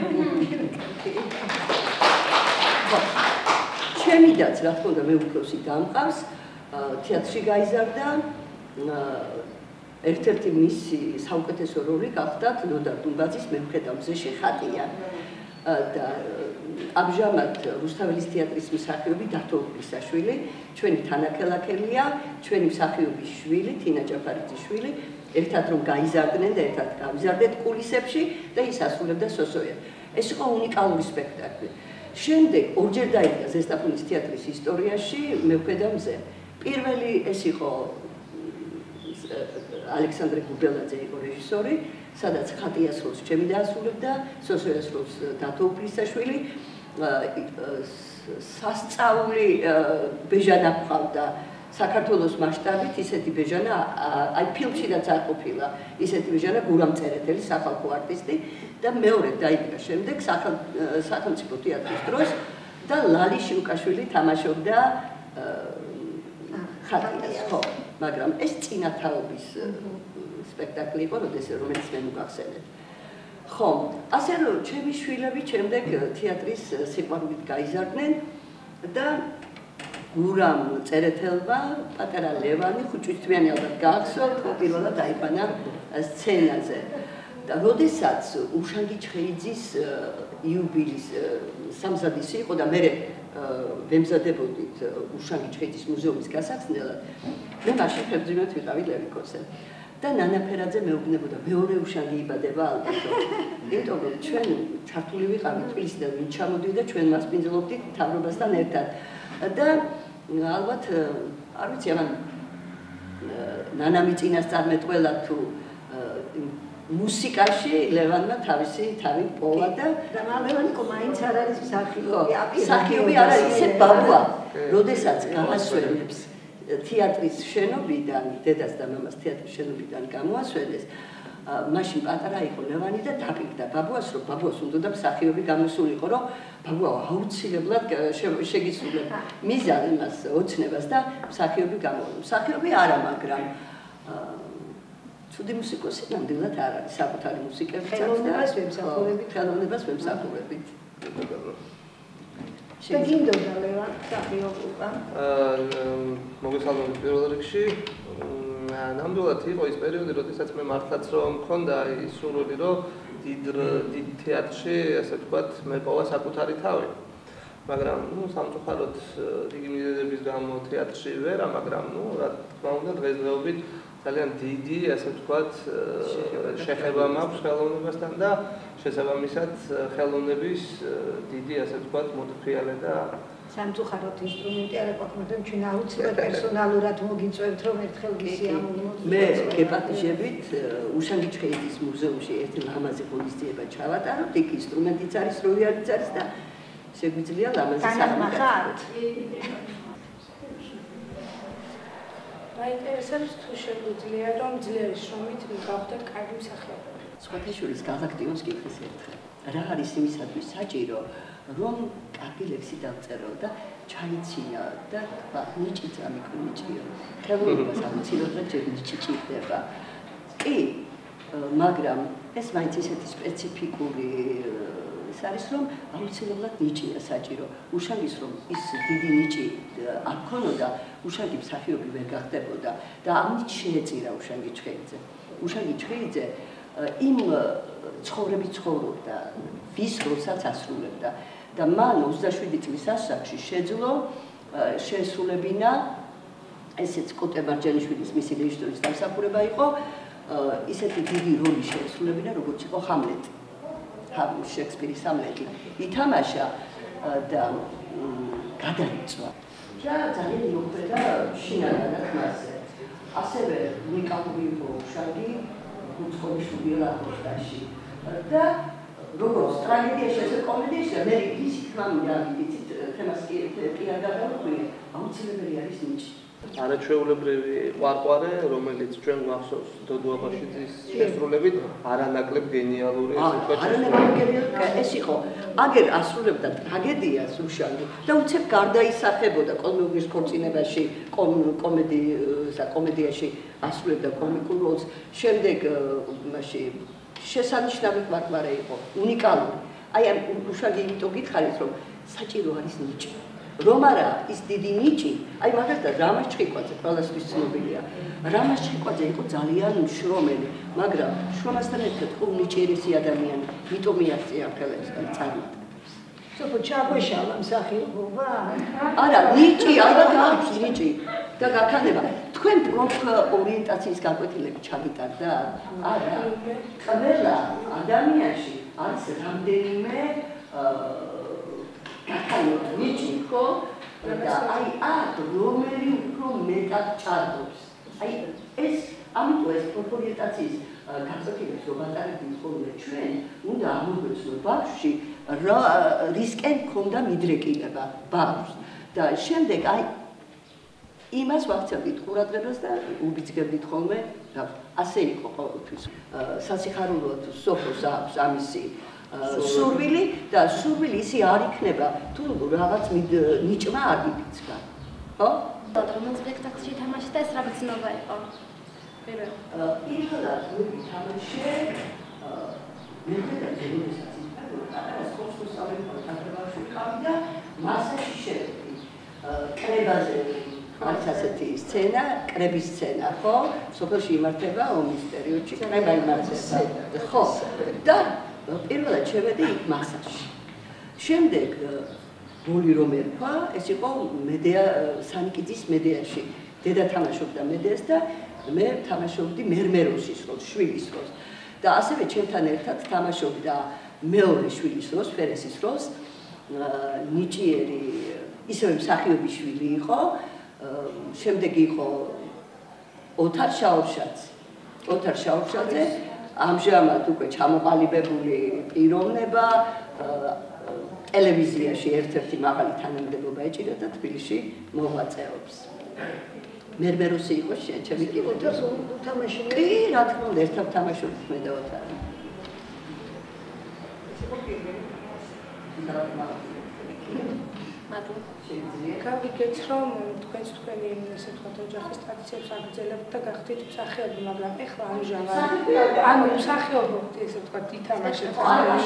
ჩემი დაც რა თქმა უნდა მე უფროსი დამყავს, თეატრში გაიზარდა. ერთ-ერთი მისი საუკეთესო როლი გახდათ ნოდარ დუმბაძის მემხედა მზეში ხატია და ამჟამად რუსთაველის თეატრის მსახიობი დათო უბლისაშვილი, ჩვენი თანაქალაქელია, ჩვენი მსახიობის შვილი, თინა ჯაფარიძის შვილი, ერთად რომ გაიზარდნენ და ერთად გავიზარდეთ კულისებში და ის ასრულებდა სოსოია. ეს იყო უნიკალური სპექტაკლი. შემდეგ ორჯერ დაიდგა ზესტაფონის თეატრის ისტორიაში მემხედა მზე. პირველი ეს იყო ალექსანდრე გუბელაძე იყო რეჟისორი, სადაც ხატიას როლს ჩემი დაასრულებდა, სოსოიას როლს დათო უბლისაშვილი, სასწაული ბეჟანა ყავდა საქართველოს მასშტაბით, ისეთი ბეჟანა, აი ფილმშიდაც არ ყოფილა, ისეთი ბეჟანა გურამ წერეთელი, სახალხო არტისტი და მეორე დაიდგა შემდეგ სახელმწიფო თეატრის დროს და ლალი შიუკაშვილი თამაშობდა ხატიას, ხო, მაგრამ ეს წინათაობის სპექტაკლი იყო, რომელიც მე მოგახსენეთ. ხო, ასე რომ ჩემი შვილები შემდეგ თეატრის სიყვარულით გაიზარდნენ და გურამ წერეთელმა პატარა ლევანი ხუთწლიანი ალბათ გაახსოვთ, პირველად დაიყვანა სცენაზე. და როდესაც უშანგი ჩხეიძის იუბილის სამზადისი იყო და მე ვემზადებოდით უშანგი ჩხეიძის მუზეუმის გასახსნელად, მე მაშინ ფებრძიმეთ ვიყავი ლევიკოსზე. და ნანა ფერაძე მეუბნებოდა, მეორე უშანგი იბადება ალბათ. იმიტომ რომ ჩვენ ჩართული ვიყავით თბილისიდან ვინ ჩამოდიოდა, ჩვენ მასპინძლობდით მთავრობასთან ერთად. და ალბათ არ ვიცი, ამან ნანამი წინასწარმეტყველა თუ მუსიკაში ლევანმა თავისი თავი პოვა და ლევანიკო მაინც არ არის მსახიობი, მსახიობი არა, ისე ბაბუა, როდესაც გამასვენებს თეატრის შენობიდან, დედას და მამას თეატრის შენობიდან გამოასვენეს, მაშინ პატარა იყო ლევანი და დაპირდა ბაბუას, რომ ბაბუას უნდა მსახიობი გამოსულიყო, რომ ბაბუა აუცილებლად შეგისრულებ მიზან იმას ოცნებას და მსახიობი გამოვა. მსახიობი არა, მაგრამ ცუდი მუსიკოსი ნამდვილად არ არის, საკუთარი მუსიკები ხელოვნებას ვემსახურებით. ხელოვნებას ვემსახურებით. და გინდოდა ლევან მსახიობობა? მოგესალმებით პირველ რიგში. ნამდვილად იყო ის პერიოდი, როდესაც მე მართლაც რომ მქონდა ის სურვილი, რომ დიდ დიდ თეატრში, ასე ვთქვათ, მეპოვა საკუთარი თავი. მაგრამ, ну, სამწუხაროდ დიდი მიზეზების გამო თეატრში ვერა, მაგრამ, ну, რა თქმა უნდა, დღესდღეობით ძალიან დიდი, ასე ვთქვათ, შეხება მაქვს ხელოვნებასთან და შესაბამისად ხელოვნების დიდი, ასე ვთქვათ, მოტკიალე და სამწუხაროდ ინსტრუმენტი არ აკმაყოფილებს, ჩვენ აუცილებლად პერსონალურად მოგიწევთ, რომ ერთხელ გისიამოვნოთ. მე გეპატიჟებით უშანგი ჩხეიძის მუზეუმში ერთი ლამაზი ღონისძიება ჩავატაროთ, იქ ინსტრუმენტიც არის, როიალიც არის და შეგვიძლია ლამაზი განახმაროთ. მაინტერესებს თუ შეგვიძლია რომ ძლიერი შრომით გავხდეთ კარგი მსახიობი. სხვათაშორის გალაქტიონს კითხვის ერთხელ. რა არის იმისათვის საჭირო, რომ კარგი ლექსი დავწერო და ჩაიცინა და თქვა, ნიჭი წამიკო ნიჭიო. ხელოვნებას აუცილებლად ჯერ ნიჭი ჭირდება. კი, მაგრამ ეს მაინც ისეთი სპეციფიკური ის არის, რომ აუცილებლად ნიჭია საჭირო. უშანგის რომ ის დიდი ნიჭი არ ქონოდა, უშანგი მსახიობი ვერ გახდებოდა და ამით შეეწირა უშანგი ჩხეიძე. უშანგი ჩხეიძე იმ ცხოვრებით ცხოვრობდა, ვის როლსაც ასრულებდა და მან ოცდაშვიდი წლის ასაკში შეძლო შეესრულებინა ესეც კოტე მარჯანიშვილის მისი რეჟისორის დამსახურება იყო ისეთი დიდი როლი შეესრულებინა, როგორც იყო ჰამლეტი. შექსპირის ჰამლეტი ითამაშა და გადაიწვა. და ძალიან იმოქმედა შინაგანად მასზე. ასევე უნიკალური იყო უშანგი უცხოური ლაყოსტაში და როგორც ტრაგედიაში ესე კომედიაში მე ის თქმა უნდა იცით თემას კი კი არ გადავყვი აუცილებელი არის ნიჭი. არაჩვეულებრივი ყვარყვარე, რომელიც ჩვენ გვახსოვს დოდო აბაშიძის შესრულებით, არანაკლებ გენიალური ეს იყო. აგერ ასრულებდა ტრაგედიას უშანგი და უცებ გარდაისახებოდა კოლმეუგის ქორწინებაში, კომედიაში ასრულებდა კომიკურ როლს. შემდეგ მასში შესანიშნავი ყვარყვარე იყო, უნიკალური. აი ამ უშანგი იმიტომ გითხარით, რომ საჭირო არის ნიჭი. რომ არა ის დიდი ნიჭი, აი მაგალითად რამაზ ჩხიკვაძე ყველასთვის ცნობილია. რამაზ ჩხიკვაძე იყო ძალიან შრომელი, მაგრამ შრომასთან ერთად იყო ნიჭიერესი ადამიანი, იმიტომ მიაღწია ხელებს წარმატებას. სოფო ჩაგვეშალა მსახიობობა? არა, ნიჭი, ალბათ აქვს ნიჭი და გაქანება. თქვენ პროფ ორიენტაციის გაკვეთილები ჩაგიტარდა? არა. ყველა ადამიანში არის რამდენიმე გაქანება ნიჭი ხო? და აი აქ რომელი უფრო მეტად ჭარბობს. აი ეს ამიტომ ეს პროფ ორიენტაციის გაკვეთილებს რომ ატარებდნენ ხოლმე ჩვენ, უნდა ამოგვეცნო ბავშვში რისკენ ქონდა მიდრეკილება ბავშვს და შემდეგ აი იმას ვაქცევდით ყურადღებას და უბიძგებდით ხოლმე ასე იყო ყოველთვის სასიხარულოდ სოფოს აქვს ამისი სურვილი და სურვილი ისი არ იქნება თუ რაღაც ნიჭმა არ იფიცქა ხო? რომელ სპექტაკლში თამაში და ეს რა ბრძნობა იყო? პირველად მე თამაშე მე და ჯერმესაც ეს ხოსტოს სამეფო და მასაში შევედი კრებაზე არის ასეთი სცენა, კრების სცენა, ხო? სოფელში იმართება ომის პერიოდში, კრება იმართება. ხო. და პირველად შევედი იქ მასაში. შემდეგ როლი რომ ერქვა, ეს იყო მედეა სანიკიძის მედეაში. დედა თამაშობდა მედეას და მე თამაშობდი მერმეროსის როლს, შვილის როლს. და ასევე ჩემთან ერთად თამაშობდა მეორე შვილის როლს, ფერესის როლს, ნიჭიერი, ისევე მსახიობის შვილი იყო, შემდეგ იყო ოთარ შაურშაძე. ოთარ შაურშაძე ამჟამად უკვე ჩამოყალიბებული პიროვნება, ტელევიზიაში ერთ-ერთი მაღალი თანამდებობა ეჭირა და თბილისში მოღვაწეობს. მერმეროსი იყო ჩემი კი ოთარს უთამაშია? კი, რა თქმა უნდა, ერთად თამაშობთ მე და ოთარი. ეს იყო პირველი. მადლობა. გავიგეთ, რომ თქვენს თქვენი ესე ვთქვათ ოჯახის ტრადიციებს აგრძელებთ და გახდით მსახიობი, მაგრამ ეხლა ამჟამად ანუ მსახიობობთ ესე ვთქვათ ითამაშეთ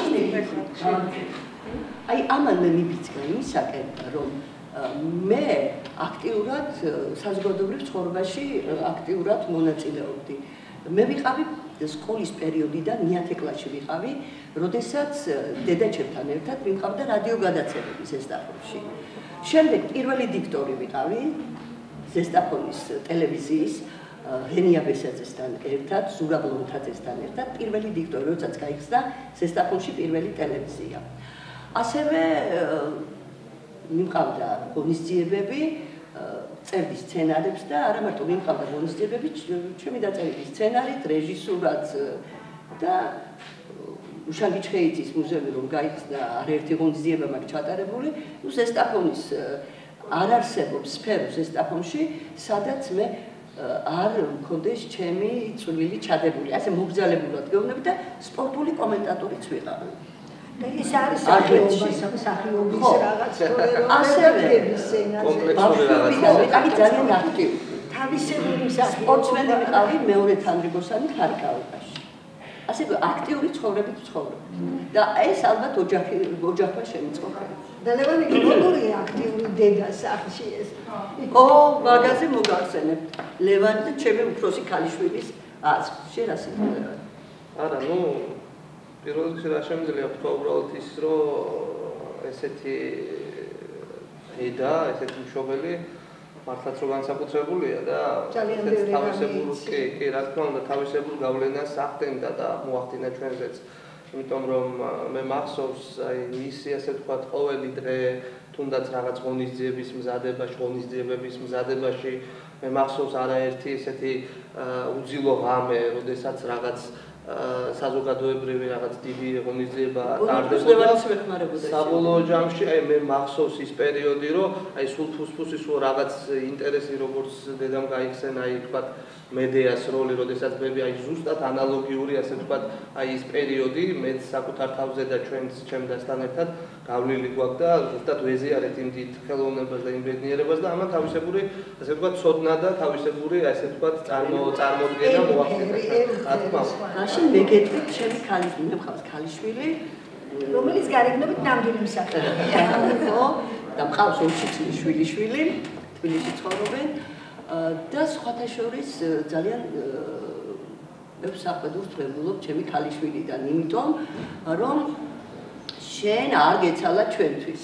აი ამან მე მიფიქრე იმისაკენ რომ მე აქტიურად საზოგადოებრივ ცხოვრებაში აქტიურად მონაწილეობდი. მე ვიყავი სკოლის პერიოდიდან მეათე კლასში ვიყავი, როდესაც დედაჩემთან ერთად ვიყავდა რადიო გადაცემები ზესტაფონში. შემდეგ პირველი დიქტორი ვიყავი ზესტაფონის ტელევიზიის ჰენია ბესაძესთან ერთად, ზურაბ ლომთაძესთან ერთად, პირველი დიქტორი, როდესაც გაიხსნა ზესტაფონში პირველი ტელევიზია. ასევე მიმყავდა ღონისძიებები, წერდი სცენარებს და არა მარტო მიმყავდა ღონისძიებები, ჩემი დაწერილი სცენარით, რეჟისურად და უშანგი ჩხეიძის მუზეუმი რომ გაიხსნა არაერთი ღონისძიება მაქვს ჩატარებული, ნუ ზესტაფონის არ არსებობს სფერო ზესტაფონში, სადაც მე არ მქონდეს ჩემი წვლილი ჩადებული, ასე მოგზალებულად გეუბნები და სპორტული კომენტატორიც ვიყავი. ის არის სახიობის რაღაც ასევე ბავშვობიდან ვიყავი ძალიან აქტიური. თავისებური სპორტსმენი ვიყავი მეორე თანრიგოსანი ხარკავაში. ასე აქტიური ცხოვრებით ვცხოვრობ. და ეს ალბათ ოჯახი ოჯახმა შემიწყობა. და ლევანი როგორია აქტიური დედა სახლში ეს? ო, მაგაზე მოგახსენებ. ლევანი და ჩემი უფროსი ქალიშვილის აზრი. შენ რა სიტყვა? არა, ნუ პირველ რიგში რა შემიძლია ვთქვა უბრალოდ ის, რომ ესეთი დედა, ესეთი მშობელი მართლაც რო განსაკუთრებულია და თავისებურ კი, კი, რა თქმა უნდა, თავისებურ გავლენას ახდენდა და მოახდინა ჩვენზეც. იმიტომ რომ მე მახსოვს, აი, მისი ასე ვთქვათ, ყოველი დღე, თუნდაც რაღაც ღონისძიების მზადებაში, ღონისძიებების მზადებაში, მე მახსოვს არაერთი ესეთი უძილო ღამე, როდესაც რაღაც საზოგადოებრივი რაღაც დიდი ღონისძიება ტარდებოდა. საბოლოო ჯამში აი მე მახსოვს ის პერიოდი, რომ აი სულ ფუსფუსი სულ რაღაც ინტერესი როგორც დედამ გაიხსენა, აი თქვათ მედეას როლი, როდესაც ბები აი ზუსტად ანალოგიური ასე თქვათ აი ის პერიოდი მეც საკუთარ თავზე და ჩვენს ჩემთან ერთად გავლილი გვაქვს და ზუსტად ვეზიარეთ იმ დიდ ხელოვნებას და იმ ბედნიერებას და ამან თავისებური ასე თქვათ ცოდნა და თავისებური ასე თქვათ წარმოდგენა მოახდინა. რა თქმა უნდა მე გეტყვით ჩემი ქალიშვილი, მე მყავს ქალიშვილი, რომელიც გარეგნობით ნამდვილი მსახიობია. ხო, და მყავს ორი წლის შვილიშვილი, თბილისში ცხოვრობენ და სხვათა შორის ძალიან მე საყვედურს ვებულობ ჩემი ქალიშვილიდან, იმიტომ რომ შენ არ გეცალა ჩვენთვის.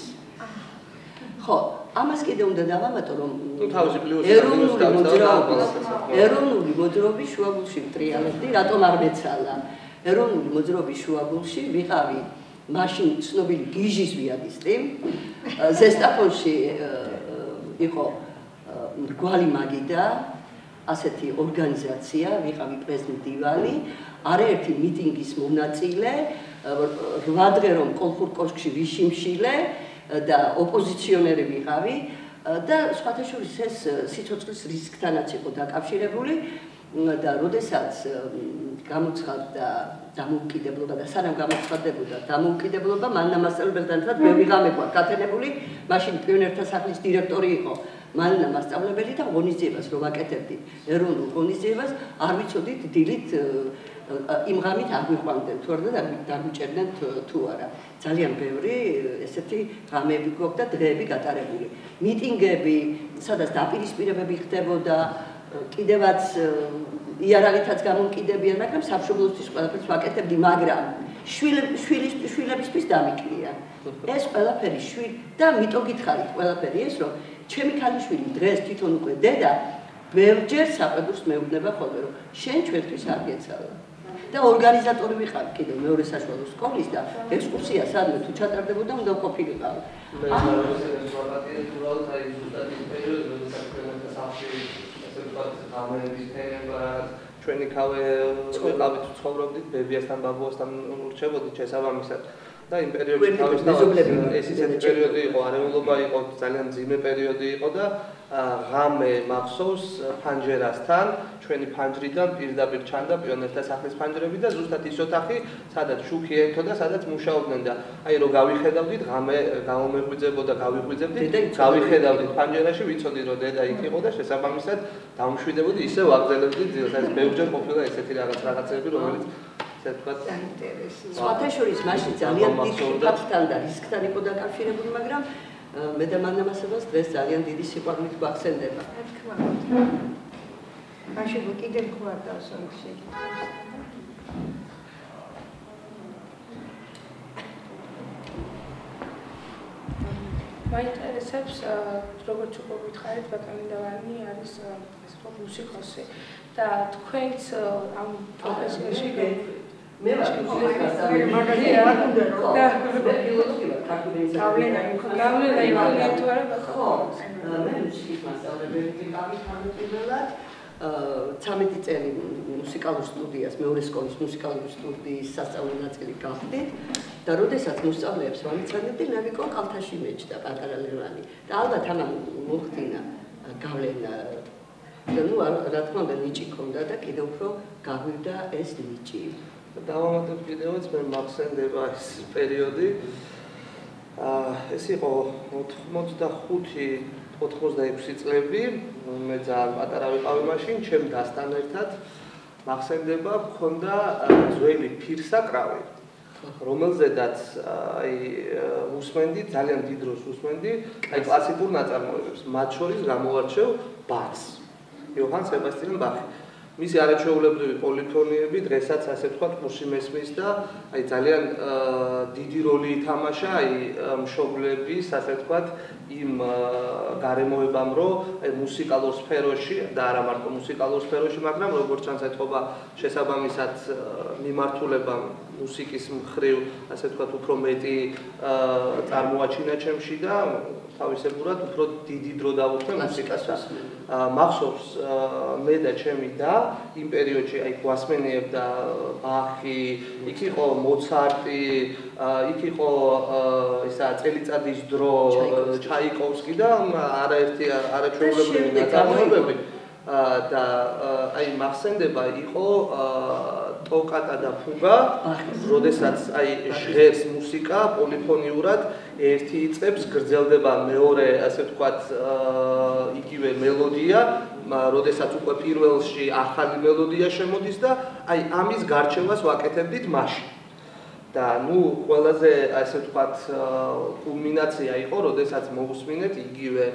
ხო, ამას კიდე უნდა დავამატო, რომ ეროვნული მოძრაობის ეროვნული მოძრაობის შუაგულში ვტრიალებდი, რატომ არ მეცალა? ეროვნული მოძრაობის შუაგულში ვიყავი მაშინ ცნობილი გიჟის ვიადისტი, ზესტაფონში იყო მრგვალი მაგიდა, ასეთი ორგანიზაცია, ვიყავი პრეზიდენტი, არაერთი მიტინგის მონაწილე, რვა დღე რომ კოლხურ კოშკში ვიშიმშილე და ოპოზიციონერი ვიყავი და სხვათა შორის ეს სიცოცხლის რისკთანაც იყო დაკავშირებული და როდესაც გამოცხადდა დამოუკიდებლობა და სანამ გამოცხადდებოდა დამოუკიდებლობა, მანნა მასწავლებელთან ერთად მე ვიღამე გვაქვს გათენებული, მაშინ პიონერთა სახლის დირექტორი იყო მანნა მასწავლებელი და ღონისძიებას რომ ვაკეთებდით, ეროვნულ ღონისძიებას არ ვიცოდით დილით იმ ღამით არ გვიყვანდნენ თუ არა და დაგვიჭერდნენ თუ არა. ძალიან ბევრი ესეთი ღამეები გვაქვს და დღეები გატარებული. მიტინგები, სადაც დაპირისპირებები ხდებოდა, კიდევაც იარაღითაც გამომკიდებიან, მაგრამ სამშობლოსთვის ყველაფერს ვაკეთებდი, მაგრამ შვილებისთვის დამიკლია. ეს ყველაფერი შვილ და მიტო გითხარით ყველაფერი ეს, რომ ჩემი ქალიშვილი დღეს თვითონ უკვე დედა ბევრჯერ საყვედურს მეუბნება ხოლმე, რომ შენ ჩვენთვის არ გეცალა. და ორგანიზატორი ვიყავ კიდევ მეორე საშუალო სკოლის და ექსკურსია სადმე თუ ჩატარდებოდა უნდა ყოფილიყავ. მე მაგალითად უბრალოდ აი ზუსტად ის პერიოდი, როდესაც ჩვენთან სახში ასე ვთქვათ, გამეების თემა ჩვენი ქავე ვიყავით, ცხოვრობდით ბებიასთან, ბაბუასთან ურჩებოდით შესაბამისად. და იმ პერიოდში თავისთავად ეს ისეთი პერიოდი იყო, არეულობა იყო, ძალიან მძიმე პერიოდი იყო და ღამე მახსოვს ფანჯერასთან, ჩვენი ფანჯრიდან პირდაპირ ჩანდა პიონერთა სახლის ფანჯრები და ზუსტად ის ოთახი, სადაც შუქი ერთო და სადაც მუშაობდნენ და აი რო გავიხედავდით, ღამე გამომეღვიძებოდა, გავიღვიძებდით, გავიხედავდით ფანჯერაში, ვიცოდით რომ დედა იქ იყო და შესაბამისად დამშვიდებოდი, ისე ვაგრძელებდით ძილს, ეს ბევრჯერ ყოფილა ესეთი რაღაც რაღაცები, რომელიც სხვათა შორის მაშინ ძალიან დიდ ფაქტთან და რისკთან იყო დაკავშირებული, მაგრამ მე და მანამასებას დღეს ძალიან დიდი სიყვარულით გვახსენდება. რა თქმა უნდა. მაშინ კიდევ გვარდავს ამ შეკითხვას. მაინტერესებს როგორც უკვე გითხარით, ბატონი დავანი არის ესე ვთქვათ მუსიკოსი და თქვენც ამ პროფესიაში მე ვარ მუსიკოსი, მაგალითად არ უნდა რომ ფილოსოფია ქართული გავლენა იყო, გავლენა იყო თუ არა ბატონო? ხო, მე მუსიკის მასწავლებელი ვიყავი თავდაპირველად. ცამეტი წელი მუსიკალურ სტუდიას, მეორე სკოლის მუსიკალური სტუდიის სასწავლო ნაწილი გავხდით და როდესაც მოსწავლეებს ვამიცანებდი, მე ვიყო კალთაში მეჭდა პატარა ლევანი და ალბათ ამან მოხდინა გავლენა და ნუ რა თქმა უნდა ნიჭი ქონდა და კიდევ უფრო გაგვივდა ეს ნიჭი. დავამატებ კიდევაც მე მახსენდება ეს პერიოდი. ეს იყო ოცდახუთი ოთხმოცდაექვსი წლები, მე ძალიან პატარა ვიყავი მაშინ, ჩემ დასთან ერთად მახსენდება მქონდა ძველი ფირსაკრავი, რომელზედაც აი უსმენდი, ძალიან დიდ დროს უსმენდი, აი კლასიკურ ნაწარმოებებს, მათ შორის გამოვარჩევ ბახს, იოჰან სებასტიან ბახი. მისი არაჩვეულებრივი პოლიფონიები დღესაც ასე ვთქვათ კურსი მესმის და აი ძალიან დიდი როლი ითამაშა აი მშობლების ასე ვთქვათ იმ გარემოებამ რომ აი მუსიკალურ სფეროში და არა მარტო მუსიკალურ სფეროში, მაგრამ როგორც ჩანს ეთყობა შესაბამისად მიმართულებამ მუსიკის მხრივ ასე ვთქვათ უფრო მეტი წარმოაჩინა ჩემში და თავისებურად უფრო დიდი დრო დავუხმე მუსიკასთან. მახსოვს მე და ჩემი და იმ პერიოდში აი გვასმენიებდა ბახი, იქ იყო მოცარტი, იქ იყო ისა წელიწადის დრო, ჩაიკოვსკი და არაერთი არაჩვეულებრივი ნაწარმოებები და აი მახსენდება იყო ტოკატა და ფუგა, როდესაც აი ჟღერს მუსიკა პოლიფონიურად ერთი იწყებს, გრძელდება მეორე, ასე ვთქვათ, იგივე მელოდია, როდესაც უკვე პირველში ახალი მელოდია შემოდის და აი ამის გარჩევას ვაკეთებდით მაშინ. და ნუ ყველაზე ასე ვთქვათ კულმინაცია იყო, როდესაც მოვუსმინეთ იგივე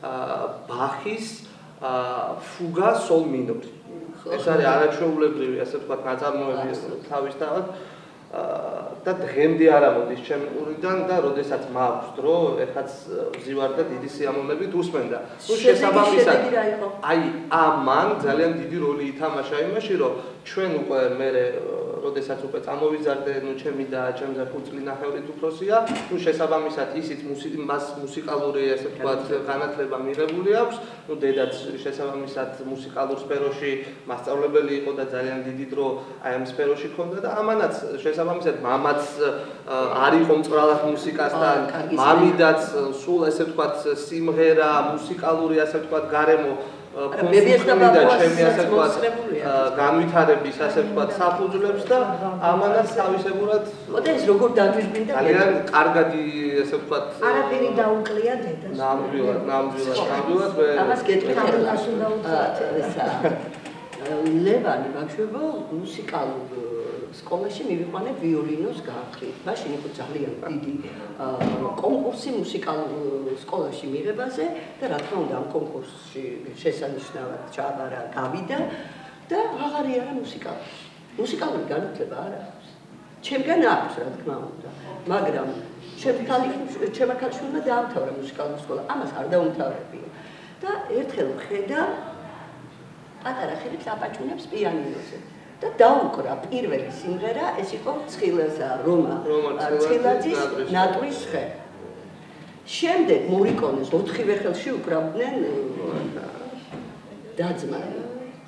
ბახის ფუგა სოლ მინორი. ეს არის არაჩვეულებრივი ასე ვთქვათ ნაწარმოები თავისთავად და დღემდე არ ამოდის ჩემ ყურიდან და როდესაც მაქვს დრო, ეხაც ვზივარ და დიდი სიამოვნებით უსმენდა. ნუ შესაბამისად აი ამან ძალიან დიდი როლი ითამაშა იმაში, რომ ჩვენ უკვე მე როდესაც უკვე წამოვიზარდე, ნუ ჩემი და ჩემზე ხუთ წლი ნახევრით უფროსია, ნუ შესაბამისად ისიც მას მუსიკალური ასე ვთქვათ განათლება მიღებული აქვს, ნუ დედაც შესაბამისად მუსიკალურ სფეროში მასწავლებელი იყო და ძალიან დიდი დრო აი ამ სფეროში ქონდა და ამანაც შესაბამისად მამაც არ იყო მწვრალად მუსიკასთან, მამიდაც სულ ასე ვთქვათ სიმღერა, მუსიკალური ასე ვთქვათ გარემო და ჩემი ასე ვთქვათ განვითარების ასე ვთქვათ საფუძვლებს და ამანაც თავისებურად ოდე ეს როგორ დაგვირგვინდა ძალიან კარგად ასე ვთქვათ არაფერი დაუკლია დედას ნამდვილად ნამდვილად ნამდვილად მე ამას გეტყვით ესა ლევანი ბავშვებო მუსიკალურ სკოლაში მივიყვანე ვიოლინოს გახდით. მაშინ იყო ძალიან დიდი კონკურსი მუსიკალურ სკოლაში მიღებაზე და რა თქმა უნდა ამ კონკურსში შესანიშნავად ჩააბარა გავიდა და აღარ იარა მუსიკალურში. მუსიკალური განათლება არ აქვს. ჩემგან აქვს რა თქმა უნდა, მაგრამ ჩემმა ქალიშვილმა დაამთავრა მუსიკალური სკოლა, ამას არ დაუმთავრებია. და ერთხელ ხედა პატარა ხელებს აპაჭუნებს პიანინოზე. და დაუკრა პირველი სიმღერა, ეს იყო ცხილაზა რომა ცხილაძის ნატრის ხე. შემდეგ მორიკონეს ოთხივე ხელში უკრავდნენ დაძმანი.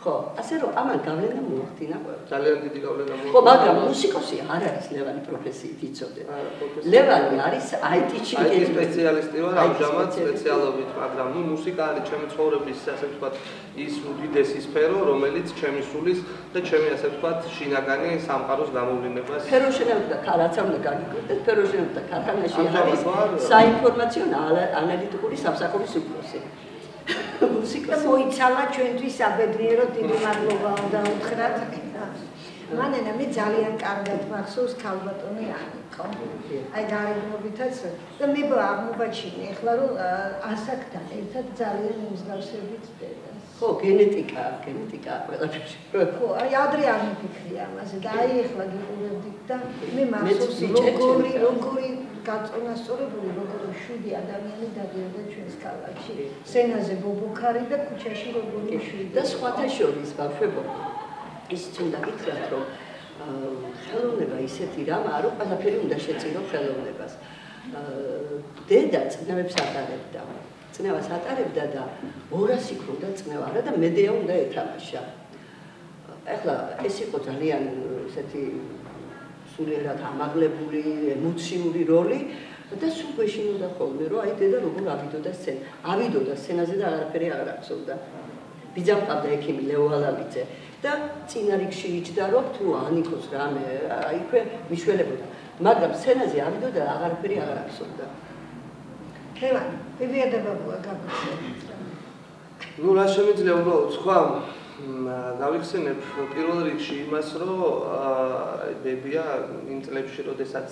ხო, ასე რომ ამან გავლენა მოახდინა ყველას. ძალიან დიდი გავლენა მოახდინა. ხო, მაგრამ მუსიკოსი არ არის ლევანი პროფესიით იცოდე. ლევანი არის აი ტი-ში აი ტი სპეციალისტი ვარ ამჟამად სპეციალობით, მაგრამ ნუ მუსიკა არის ჩემი ცხოვრების ასე ვთქვათ ის უდიდესი სფერო, რომელიც ჩემი სულის და ჩემი ასე ვთქვათ შინაგანი სამყაროს გამოვლინებას. სფეროშენებდა რაც არ უნდა გაგიკვირდეთ, სფეროშენებდა ქარხანაში არის საინფორმაციო ანალიტიკური სამსახურის უფროსი. მუსიკა მოიცალა ჩვენთვის საბედნიეროდ დიდი მადლობა უნდა უთხრათ. მანენა მე ძალიან კარგად მახსოვს ქალბატონი ანიკო. აი გარეგნობითაც და მე აღმობაჩინე ახლა რომ ასაკთან ერთად ძალიან მსგავსებით დედას. ხო, გენეტიკა, გენეტიკა ყველაფერში. ხო, აი ადრე არ მიფიქრია ამაზე და აი ახლა გიყურებდით და მე მახსოვს როგორი როგორი გაწონასწორებული როგორი შვიდი ადამიანი დადიოდა ჩვენს ქალაქში. სენაზე ბობოქარი და ქუჩაში როგორი შვიდი და სხვათა შორის ბავშვებო ისიც უნდა გითხრათ რომ ხელოვნება ისეთი რამაა რომ ყველაფერი უნდა შეწირო ხელოვნებას. დედა წნევებს ატარებდა. წნევას ატარებდა და ორასი ქონდა წნევა რა და მედეა უნდა ეთამაშა. ეხლა ეს იყო ძალიან ესეთი სულიერად ამაღლებული ემოციური როლი და სულ გვეშინოდა ხოლმე რომ აი დედა როგორ ავიდოდა სცენა. ავიდოდა სცენაზე და აღარაფერი აღარ აქცევდა. ბიძამ ყავდა ექიმი ლეო ალავიძე და წინა რიგში იჯდა რომ თუ ანიკოს რამე აი ქვე მიშველებოდა. მაგრამ სცენაზე ავიდოდა და აღარაფერი აღარ აქცევდა. ლევან, ბებიადებაა გაგაცნობით. ნუ რა შემიძლია უბრალოდ თქვა გავიხსენებ პირველ რიგში იმას რომ ბებია იმ წლებში როდესაც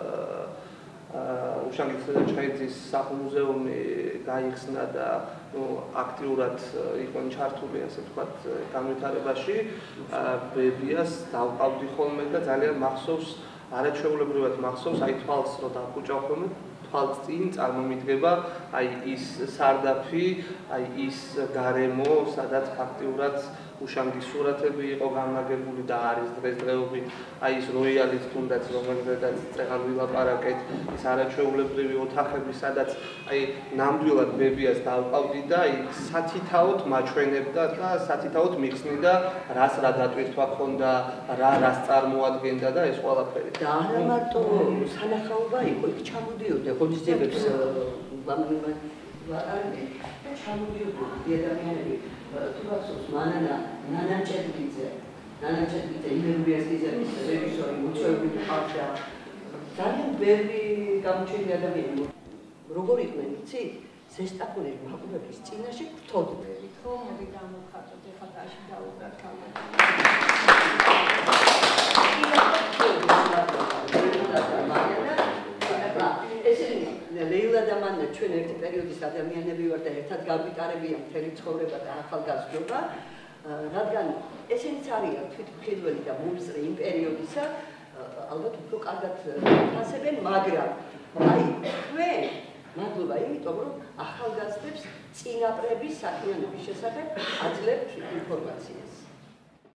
უშანგირთედა ჩხეიძის სახლ-მუზეუმი გაიხსნა და ნუ აქტიურად იყო ჩართული ასე ვთქვათ განვითარებაში ბებიას დავყავდი ხოლმე და ძალიან მახსოვს არაჩვეულებრივად მახსოვს აი თვალს რო დაგუჭავ ხოლმე თვალს წინ წარმომიდგება აი ის სარდაფი აი ის გარემო სადაც ფაქტიურად უშანგი სურათები იყო განლაგებული და არის დღესდღეობით აი ის როიალის თუნდაც რომელზედაც წეღარ ვილაპარაკეთ ის არაჩვეულებრივი ოთახები სადაც აი ნამდვილად ბებიას დავყავდი და აი სათითაოდ მაჩვენებდა და სათითაოდ მიხსნიდა რას რა დატვირთვა ქონდა რა რას წარმოადგენდა და ეს ყველაფერი და არა მარტო სანახაობა იყო იქ ჩამოდიოდა ღონისძიებებს ვარაგი და ჩამოდიოდა ადამიანები თუმცა მანანა ნანა ჭედგიძე ნანა ჭედგიძე ინერვიასტიზების რეჟისორი მოწვეული ხალხია ძალიან ბევრი გამოჩენილი ადამიანები როგორ იყვნენ იცი ზესტაფონელი მაყურებლის წინაშე გრთოდნენ ხო მოდი გამოვხატოთ ეხლა დაში დაუბრათ ქალბატონი ლეილა და მანნა ჩვენ ერთი პერიოდის ადამიანები ვარ და ერთად გავიტარებია მთელი ცხოვრება და ახალგაზრდობა, რადგან ესენიც არიან თვითმხილველი და მომსწრე იმ პერიოდისა, ალბათ უფრო კარგად ფასებენ, მაგრამ აი ჩვენ მადლობა იმიტომ რომ ახალგაზრდებს წინაპრების საქმიანობის შესახებ აძლევთ ინფორმაციას.